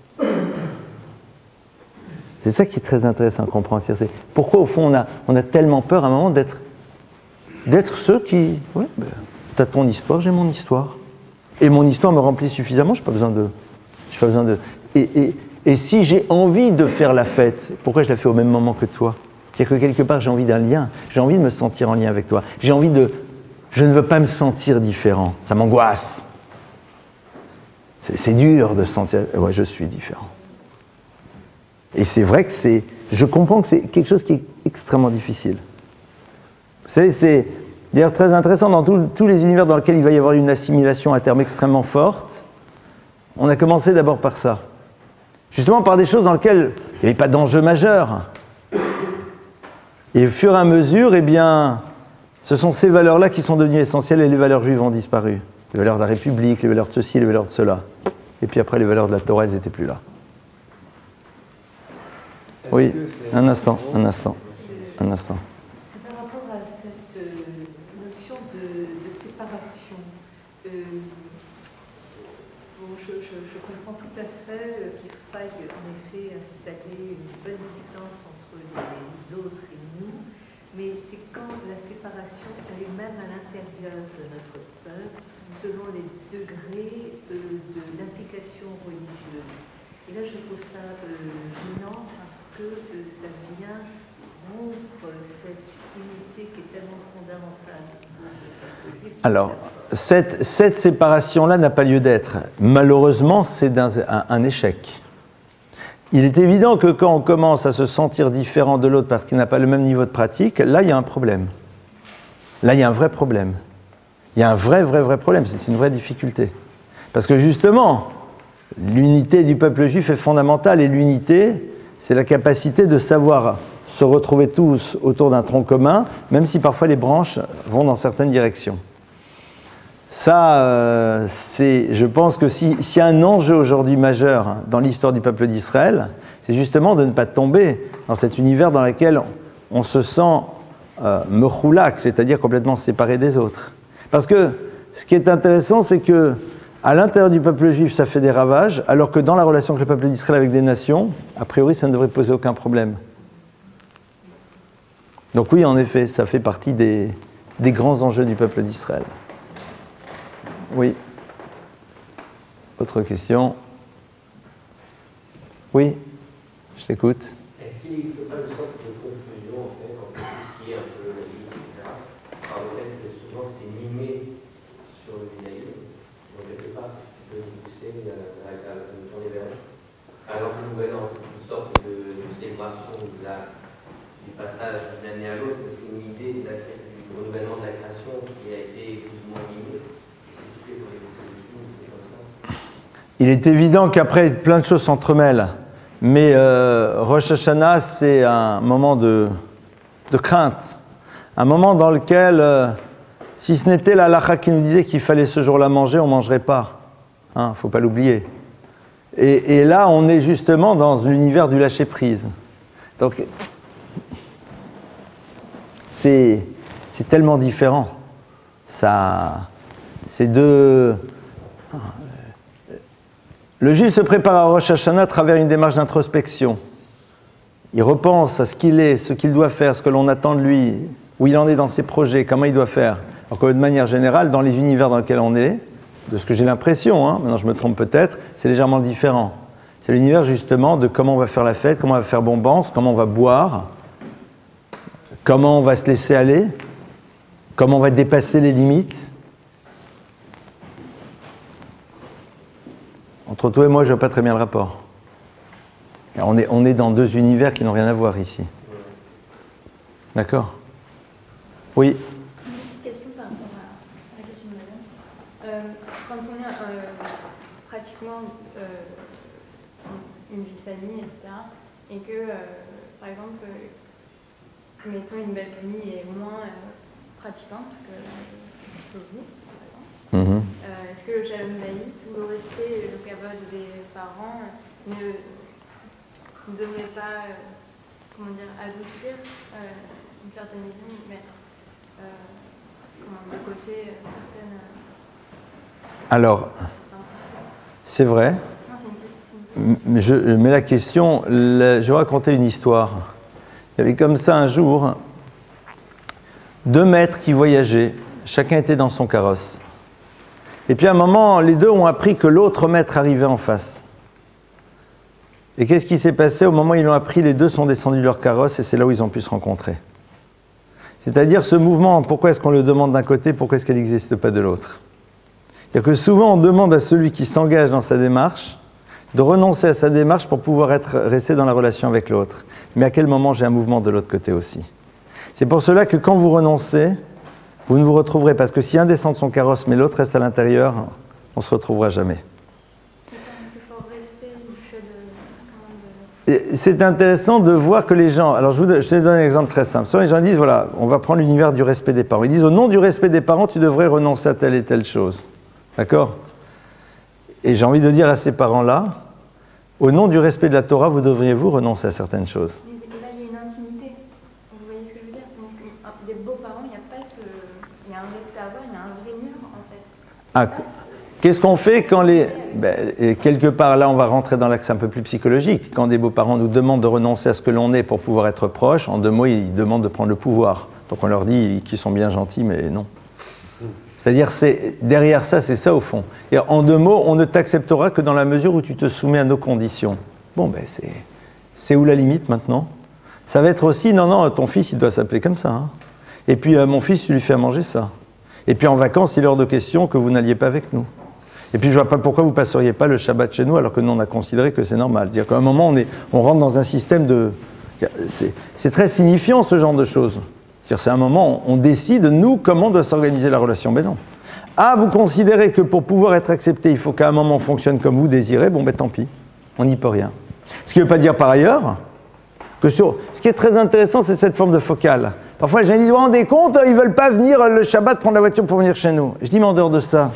C'est ça qui est très intéressant à comprendre. C'est pourquoi, au fond, on a, on a tellement peur à un moment d'être, d'être ceux qui... Ouais, ben, t'as ton histoire, j'ai mon histoire. Et mon histoire me remplit suffisamment, je n'ai pas besoin de... J'ai pas besoin de... Et, et, et si j'ai envie de faire la fête, pourquoi je la fais au même moment que toi? C'est-à-dire que quelque part, j'ai envie d'un lien. J'ai envie de me sentir en lien avec toi. J'ai envie de... Je ne veux pas me sentir différent. Ça m'angoisse. C'est, c'est dur de se sentir... Ouais, je suis différent. Et c'est vrai que c'est... Je comprends que c'est quelque chose qui est extrêmement difficile. Vous savez, c'est d'ailleurs très intéressant dans tout, tous les univers dans lesquels il va y avoir une assimilation à terme extrêmement forte. On a commencé d'abord par ça. Justement par des choses dans lesquelles il n'y avait pas d'enjeu majeur. Et au fur et à mesure, eh bien, ce sont ces valeurs-là qui sont devenues essentielles et les valeurs juives ont disparu. Les valeurs de la République, les valeurs de ceci, les valeurs de cela. Et puis après, les valeurs de la Torah, elles n'étaient plus là. Oui, un instant, un instant, un instant. C'est par rapport à cette euh, notion de, de séparation. Euh, bon, je, je, je comprends tout à fait qu'il faille en effet installer une bonne distance entre les autres et nous, mais c'est quand la séparation elle est même à l'intérieur de notre peuple, selon les degrés euh, de l'implication religieuse. Et là, je trouve ça euh, gênant parce que euh, ça vient rompre cette unité qui est tellement fondamentale. Alors, cette, cette séparation-là n'a pas lieu d'être. Malheureusement, c'est un, un, un échec. Il est évident que quand on commence à se sentir différent de l'autre parce qu'il n'a pas le même niveau de pratique, là, il y a un problème. Là, il y a un vrai problème. Il y a un vrai, vrai, vrai problème. C'est une vraie difficulté. Parce que justement... L'unité du peuple juif est fondamentale et l'unité, c'est la capacité de savoir se retrouver tous autour d'un tronc commun, même si parfois les branches vont dans certaines directions. Ça, euh, c'est, je pense que si, s'il y a un enjeu aujourd'hui majeur dans l'histoire du peuple d'Israël, c'est justement de ne pas tomber dans cet univers dans lequel on, on se sent euh, mechoulak, c'est-à-dire complètement séparé des autres. Parce que ce qui est intéressant, c'est que à l'intérieur du peuple juif, ça fait des ravages, alors que dans la relation avec le peuple d'Israël avec des nations, a priori, ça ne devrait poser aucun problème. Donc oui, en effet, ça fait partie des, des grands enjeux du peuple d'Israël. Oui. Autre question? Oui, je t'écoute. Est-ce qu'il n'existe pas une sorte de confusion en fait entre tout ce qui est un peu logique, et cetera, par le fait que souvent c'est mimé sur le judaïsme? Quelque part, tu peux pousser avec la notion des verges. Par exemple, le nouvel an, c'est une sorte de, de célébration de la, du passage d'une année à l'autre, mais c'est une idée de la, du renouvellement de la création qui a été plus ou moins mimée. C'est ce qui fait qu'on est dessus, c'est comme ça. Il est évident qu'après, plein de choses s'entremêlent. Mais euh, Rosh Hashanah, c'est un moment de, de crainte. Un moment dans lequel... Euh, Si ce n'était la halakha qui nous disait qu'il fallait ce jour-là manger, on ne mangerait pas. Il hein, ne faut pas l'oublier. Et, et là, on est justement dans l'univers du lâcher-prise. Donc, c'est, c'est tellement différent. Ça, c'est deux, Le juif se prépare à Rosh Hashanah à travers une démarche d'introspection. Il repense à ce qu'il est, ce qu'il doit faire, ce que l'on attend de lui, où il en est dans ses projets, comment il doit faire. Alors que de manière générale, dans les univers dans lesquels on est, de ce que j'ai l'impression, hein, maintenant je me trompe peut-être, c'est légèrement différent. C'est l'univers justement de comment on va faire la fête, comment on va faire bombance, comment on va boire, comment on va se laisser aller, comment on va dépasser les limites. Entre toi et moi, je ne vois pas très bien le rapport. Alors on est, on est dans deux univers qui n'ont rien à voir ici. D'accord? Oui. Une question par rapport à la question de madame. Euh, quand on a euh, pratiquement euh, une vie de famille, et cetera, et que, euh, par exemple, euh, mettons une belle famille est moins euh, pratiquante que, que vous, par exemple, Mm-hmm. euh, est-ce que le shalom bayit ou le respect, le kavod des parents ne, ne devrait pas, euh, comment dire, adoucir euh, une certaine vision, mettre euh, comment, de côté euh, certaines... Euh, Alors, c'est vrai. Non, c'est une question. C'est une... Mais je mets la question, le, je vais raconter une histoire. Il y avait comme ça un jour deux maîtres qui voyageaient, chacun était dans son carrosse. Et puis à un moment, les deux ont appris que l'autre maître arrivait en face. Et qu'est-ce qui s'est passé? Au moment où ils l'ont appris, les deux sont descendus de leur carrosse et c'est là où ils ont pu se rencontrer. C'est-à-dire ce mouvement, pourquoi est-ce qu'on le demande d'un côté, pourquoi est-ce qu'elle n'existe pas de l'autre? C'est-à-dire que souvent on demande à celui qui s'engage dans sa démarche de renoncer à sa démarche pour pouvoir être, rester dans la relation avec l'autre. Mais à quel moment j'ai un mouvement de l'autre côté aussi? C'est pour cela que quand vous renoncez, vous ne vous retrouverez pas. Parce que si un descend de son carrosse mais l'autre reste à l'intérieur, on ne se retrouvera jamais. C'est intéressant de voir que les gens... Alors je, vous, je te donne un exemple très simple. Souvent les gens disent, voilà, on va prendre l'univers du respect des parents. Ils disent, au nom du respect des parents, tu devrais renoncer à telle et telle chose. D'accord? Et j'ai envie de dire à ces parents-là, au nom du respect de la Torah, vous devriez-vous renoncer à certaines choses. Mais là, il y a une intimité. Vous voyez ce que je veux dire? Donc, des beaux-parents, il n'y a pas ce... Il y a un respect à avoir, il y a un vrai mur, en fait. Ah, qu'est-ce qu'on fait quand les... Ben, et quelque part, là, on va rentrer dans l'axe un peu plus psychologique. Quand des beaux-parents nous demandent de renoncer à ce que l'on est pour pouvoir être proche, en deux mots, ils demandent de prendre le pouvoir. Donc on leur dit qu'ils sont bien gentils, mais non. C'est-à-dire, c'est, derrière ça, c'est ça au fond. Et en deux mots, on ne t'acceptera que dans la mesure où tu te soumets à nos conditions. Bon, ben c'est, c'est où la limite maintenant? Ça va être aussi, non, non, ton fils, il doit s'appeler comme ça. Hein. Et puis, euh, mon fils, tu lui fais à manger ça. Et puis, en vacances, il est hors de question que vous n'alliez pas avec nous. Et puis, je ne vois pas pourquoi vous ne passeriez pas le Shabbat chez nous, alors que nous, on a considéré que c'est normal. C'est-à-dire qu'à un moment, on, est, on rentre dans un système de... C'est, c'est très signifiant, ce genre de choses. C'est-à-dire, c'est un moment, on décide, nous, comment doit s'organiser la relation. Ben non. Ah, vous considérez que pour pouvoir être accepté, il faut qu'à un moment on fonctionne comme vous désirez, bon ben tant pis, on n'y peut rien. Ce qui ne veut pas dire par ailleurs que sur... Ce qui est très intéressant, c'est cette forme de focale. Parfois les gens disent, vous vous rendez compte, ils ne veulent pas venir le Shabbat prendre la voiture pour venir chez nous. Je dis, mais en dehors de ça,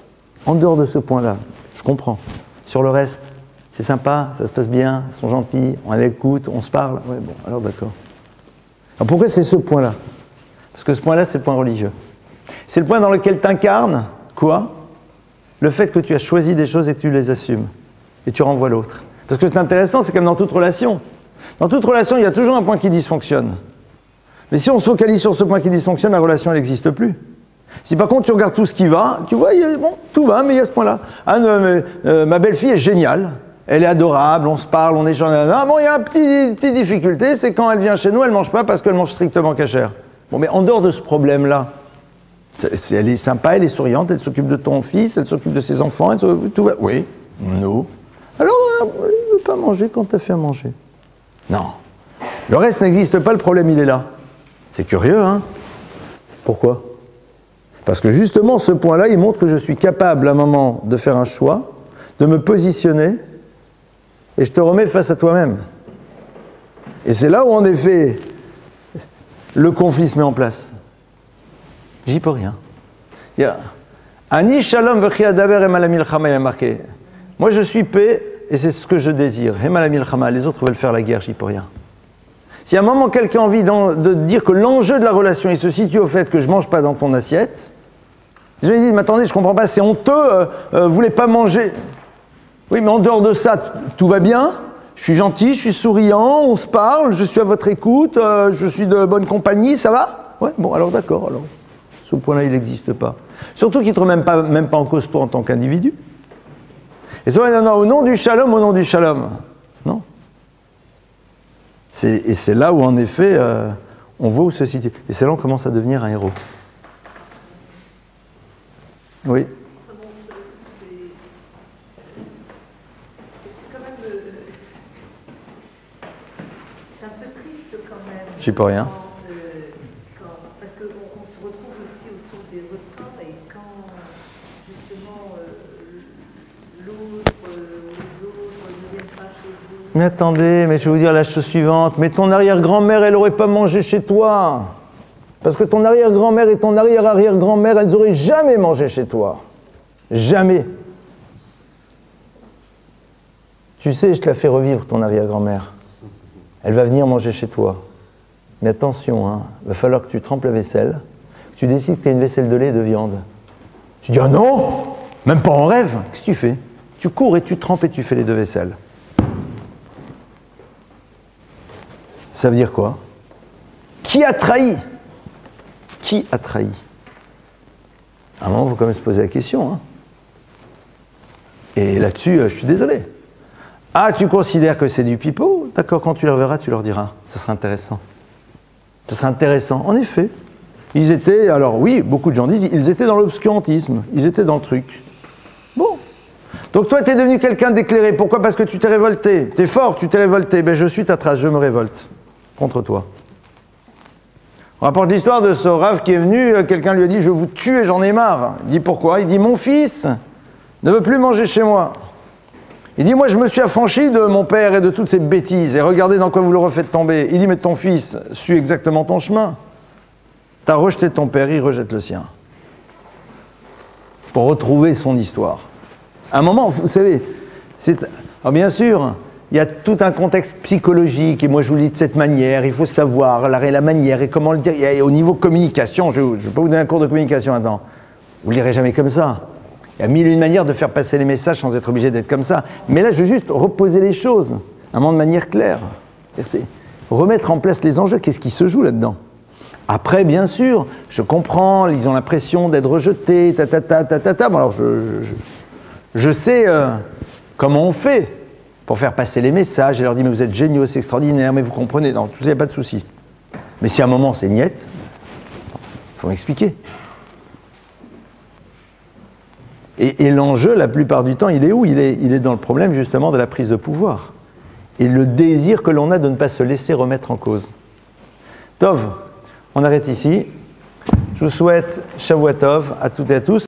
en dehors de ce point-là, je comprends. Sur le reste, c'est sympa, ça se passe bien, ils sont gentils, on écoute, on se parle. Ouais, bon, alors d'accord. Alors pourquoi c'est ce point-là? Parce que ce point-là, c'est le point religieux. C'est le point dans lequel tu incarnes, quoi? Le fait que tu as choisi des choses et que tu les assumes. Et tu renvoies l'autre. Parce que c'est intéressant, c'est comme dans toute relation. Dans toute relation, il y a toujours un point qui dysfonctionne. Mais si on se focalise sur ce point qui dysfonctionne, la relation, elle n'existe plus. Si par contre tu regardes tout ce qui va, tu vois, il y a, bon, tout va, mais il y a ce point-là. Ah, euh, euh, ma belle-fille est géniale. Elle est adorable, on se parle, on échange. Ah bon, il y a une petite, petite difficulté, c'est quand elle vient chez nous, elle ne mange pas parce qu'elle mange strictement cachère. Bon, mais en dehors de ce problème-là, c'est, c'est, elle est sympa, elle est souriante, elle s'occupe de ton fils, elle s'occupe de ses enfants, elle s'occupe, tout va. Oui, non. Alors, euh, elle ne veut pas manger quand tu as fait à manger. Non. Le reste n'existe pas, le problème, il est là. C'est curieux, hein? Pourquoi? Parce que justement, ce point-là, il montre que je suis capable, à un moment, de faire un choix, de me positionner, et je te remets face à toi-même. Et c'est là où, en effet, le conflit se met en place. J'y peux rien. Il y a Ani shalom v'chi adaber emal hamilchama, il a marqué. Moi, je suis paix, et c'est ce que je désire. Emal hamilchama, les autres veulent faire la guerre, j'y peux rien. Si à un moment, quelqu'un a envie de dire que l'enjeu de la relation, il se situe au fait que je ne mange pas dans ton assiette, Les gens ils disent, mais attendez, je comprends pas, c'est honteux, euh, euh, vous voulez pas manger. Oui, mais en dehors de ça, tout va bien. Je suis gentil, je suis souriant, on se parle, je suis à votre écoute, euh, je suis de bonne compagnie, ça va? Ouais, bon, alors d'accord, alors. Ce point-là, il n'existe pas. Surtout qu'il ne te remet même pas, même pas en cause toi en tant qu'individu. Et ça, non, non, au nom du shalom, au nom du shalom. Non. Et c'est là où, en effet, euh, on voit où se situe. Et c'est là où on commence à devenir un héros. Oui. J'y peux rien. Euh, quand, parce qu'on on se retrouve aussi autour des repas et quand justement euh, l'autre, euh, les autres ne viennent pas chez vous. Mais attendez, mais je vais vous dire la chose suivante. Mais ton arrière-grand-mère, elle n'aurait pas mangé chez toi. Parce que ton arrière-grand-mère et ton arrière-arrière-grand-mère, elles n'auraient jamais mangé chez toi. Jamais. Tu sais, je te la fais revivre, ton arrière-grand-mère. Elle va venir manger chez toi. Mais attention, hein, il va falloir que tu trempes la vaisselle, que tu décides que tu as une vaisselle de lait et de viande. Tu dis, ah non, même pas en rêve. Qu'est-ce que tu fais? Tu cours et tu trempes et tu fais les deux vaisselles. Ça veut dire quoi? Qui a trahi? Qui a trahi? À un moment, il faut quand même se poser la question. Hein. Et là-dessus, je suis désolé. Ah, tu considères que c'est du pipeau? D'accord, quand tu les reverras, tu leur diras. Ça sera intéressant. Ça serait intéressant. En effet, ils étaient, alors oui, beaucoup de gens disent, ils étaient dans l'obscurantisme, ils étaient dans le truc. Bon. Donc toi, tu es devenu quelqu'un d'éclairé. Pourquoi? Parce que tu t'es révolté. Tu es fort, tu t'es révolté. Ben, je suis ta trace, je me révolte contre toi. On rapporte l'histoire de ce rave qui est venu, quelqu'un lui a dit, je vous tue et j'en ai marre. Il dit, pourquoi? Il dit, mon fils ne veut plus manger chez moi. Il dit, moi je me suis affranchi de mon père et de toutes ces bêtises, et regardez dans quoi vous le refaites tomber. Il dit, mais ton fils suit exactement ton chemin. Tu as rejeté ton père, il rejette le sien. Pour retrouver son histoire. À un moment, vous savez, c'est... Alors bien sûr, il y a tout un contexte psychologique, et moi je vous le dis de cette manière, il faut savoir la, la manière, et comment le dire. Et au niveau communication, je ne vais pas vous donner un cours de communication maintenant. Vous ne lirez jamais comme ça. Il y a mille et une manières de faire passer les messages sans être obligé d'être comme ça. Mais là, je veux juste reposer les choses, un moment de manière claire. C'est remettre en place les enjeux. Qu'est-ce qui se joue là-dedans? Après, bien sûr, je comprends, ils ont l'impression d'être rejetés, ta ta ta ta ta ta. Bon, alors, je, je, je sais euh, comment on fait pour faire passer les messages. Je leur dis, mais vous êtes géniaux, c'est extraordinaire, mais vous comprenez. Non, tout ça, il n'y a pas de souci. Mais si à un moment, c'est niette, il faut m'expliquer. Et, et l'enjeu, la plupart du temps, il est où? il est, il est dans le problème, justement, de la prise de pouvoir. Et le désir que l'on a de ne pas se laisser remettre en cause. Tov, on arrête ici. Je vous souhaite Shavua Tov à toutes et à tous.